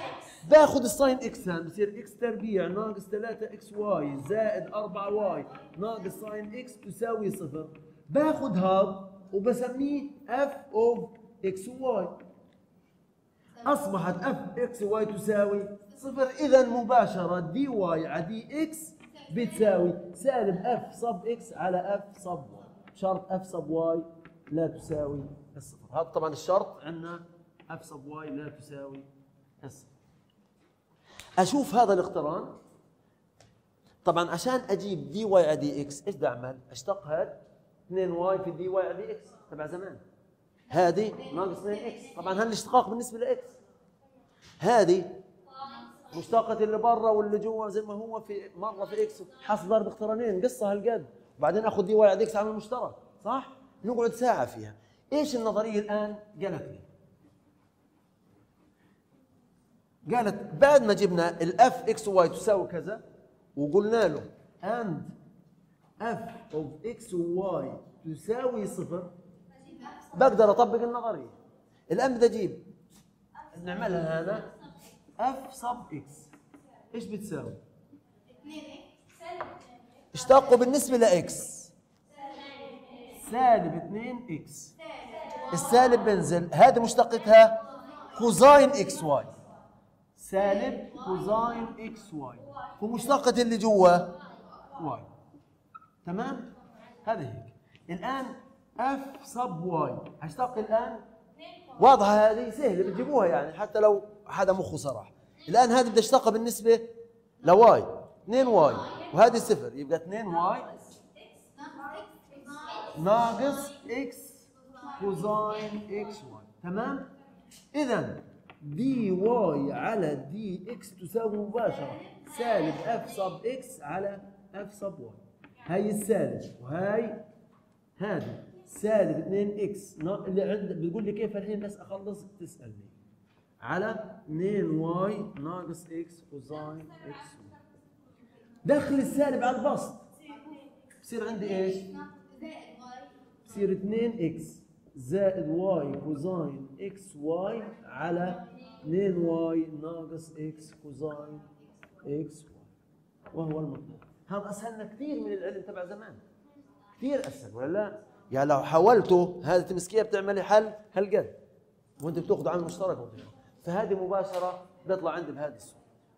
باخذ الساين اكس هان بصير اكس تربيع ناقص 3 اكس واي زائد 4 واي ناقص ساين اكس تساوي صفر. باخذ هذا وبسميه اف اوف اكس واي. اصبحت اف اكس واي تساوي صفر. اذا مباشره دي واي على دي اكس بتساوي سالب اف صب اكس على اف صب واي. شرط اف صب واي لا تساوي الصفر. هذا طبعا الشرط عندنا اف صب واي لا تساوي الصفر. اشوف هذا الاقتران. طبعا عشان اجيب دي واي على دي اكس ايش بدي اعمل؟ اشتق هذا 2 واي في دي واي على دي اكس تبع زمان. هذه ناقص 2 اكس. طبعا هالاشتقاق بالنسبه لاكس. هذه مشتقة اللي برا واللي جوا زي ما هو في مره في اكس حاصل ضرب اقترانين قصه هالقد. وبعدين اخذ دي واي على دي اكس عامل مشترك صح؟ نقعد ساعه فيها. ايش النظريه الان قالت لي؟ قالت بعد ما جبنا الاف اكس واي تساوي كذا وقلنا له and f of x و y تساوي صفر بقدر اطبق النظريه. الان بدي اجيب نعملها هذا f sub x ايش بتساوي؟ اشتقوا بالنسبه لاكس سالب 2 اكس. السالب بنزل هذه مشتقتها كوزاين اكس واي سالب كوزاين اكس واي ومشتقة اللي جوا واي. تمام؟ هذا هيك. الآن اف صب واي هشتق الآن واضحة هذه سهلة بتجيبوها يعني حتى لو حدا مخه صراحة. الآن هذه بدي اشتقها بالنسبة لواي 2 واي وهذه صفر يبقى 2 واي ناقص اكس كوزاين اكس واي. تمام؟ إذا دي واي على دي اكس تساوي مباشرة سالب اف صب اكس على اف صب واي. هاي السالب وهاي هذه سالب 2 اكس اللي عندك بتقول لي كيف الحين بس اخلص تسألني على 2 واي ناقص اكس كوزاين اكس. دخل السالب على البسط بصير عندي ايش؟ بصير 2 اكس زائد واي كوزاين اكس واي على 2 واي ناقص اكس كوزاين اكس واي وهو المطلوب. هذا اسهلنا كثير من العلم تبع زمان. كثير اسهل ولا لا؟ يعني لو حولته هذه تمسكيها بتعملي حل هالقد وانت بتاخذ عامل مشترك فهذه مباشره بيطلع عندي بهذه الصوره.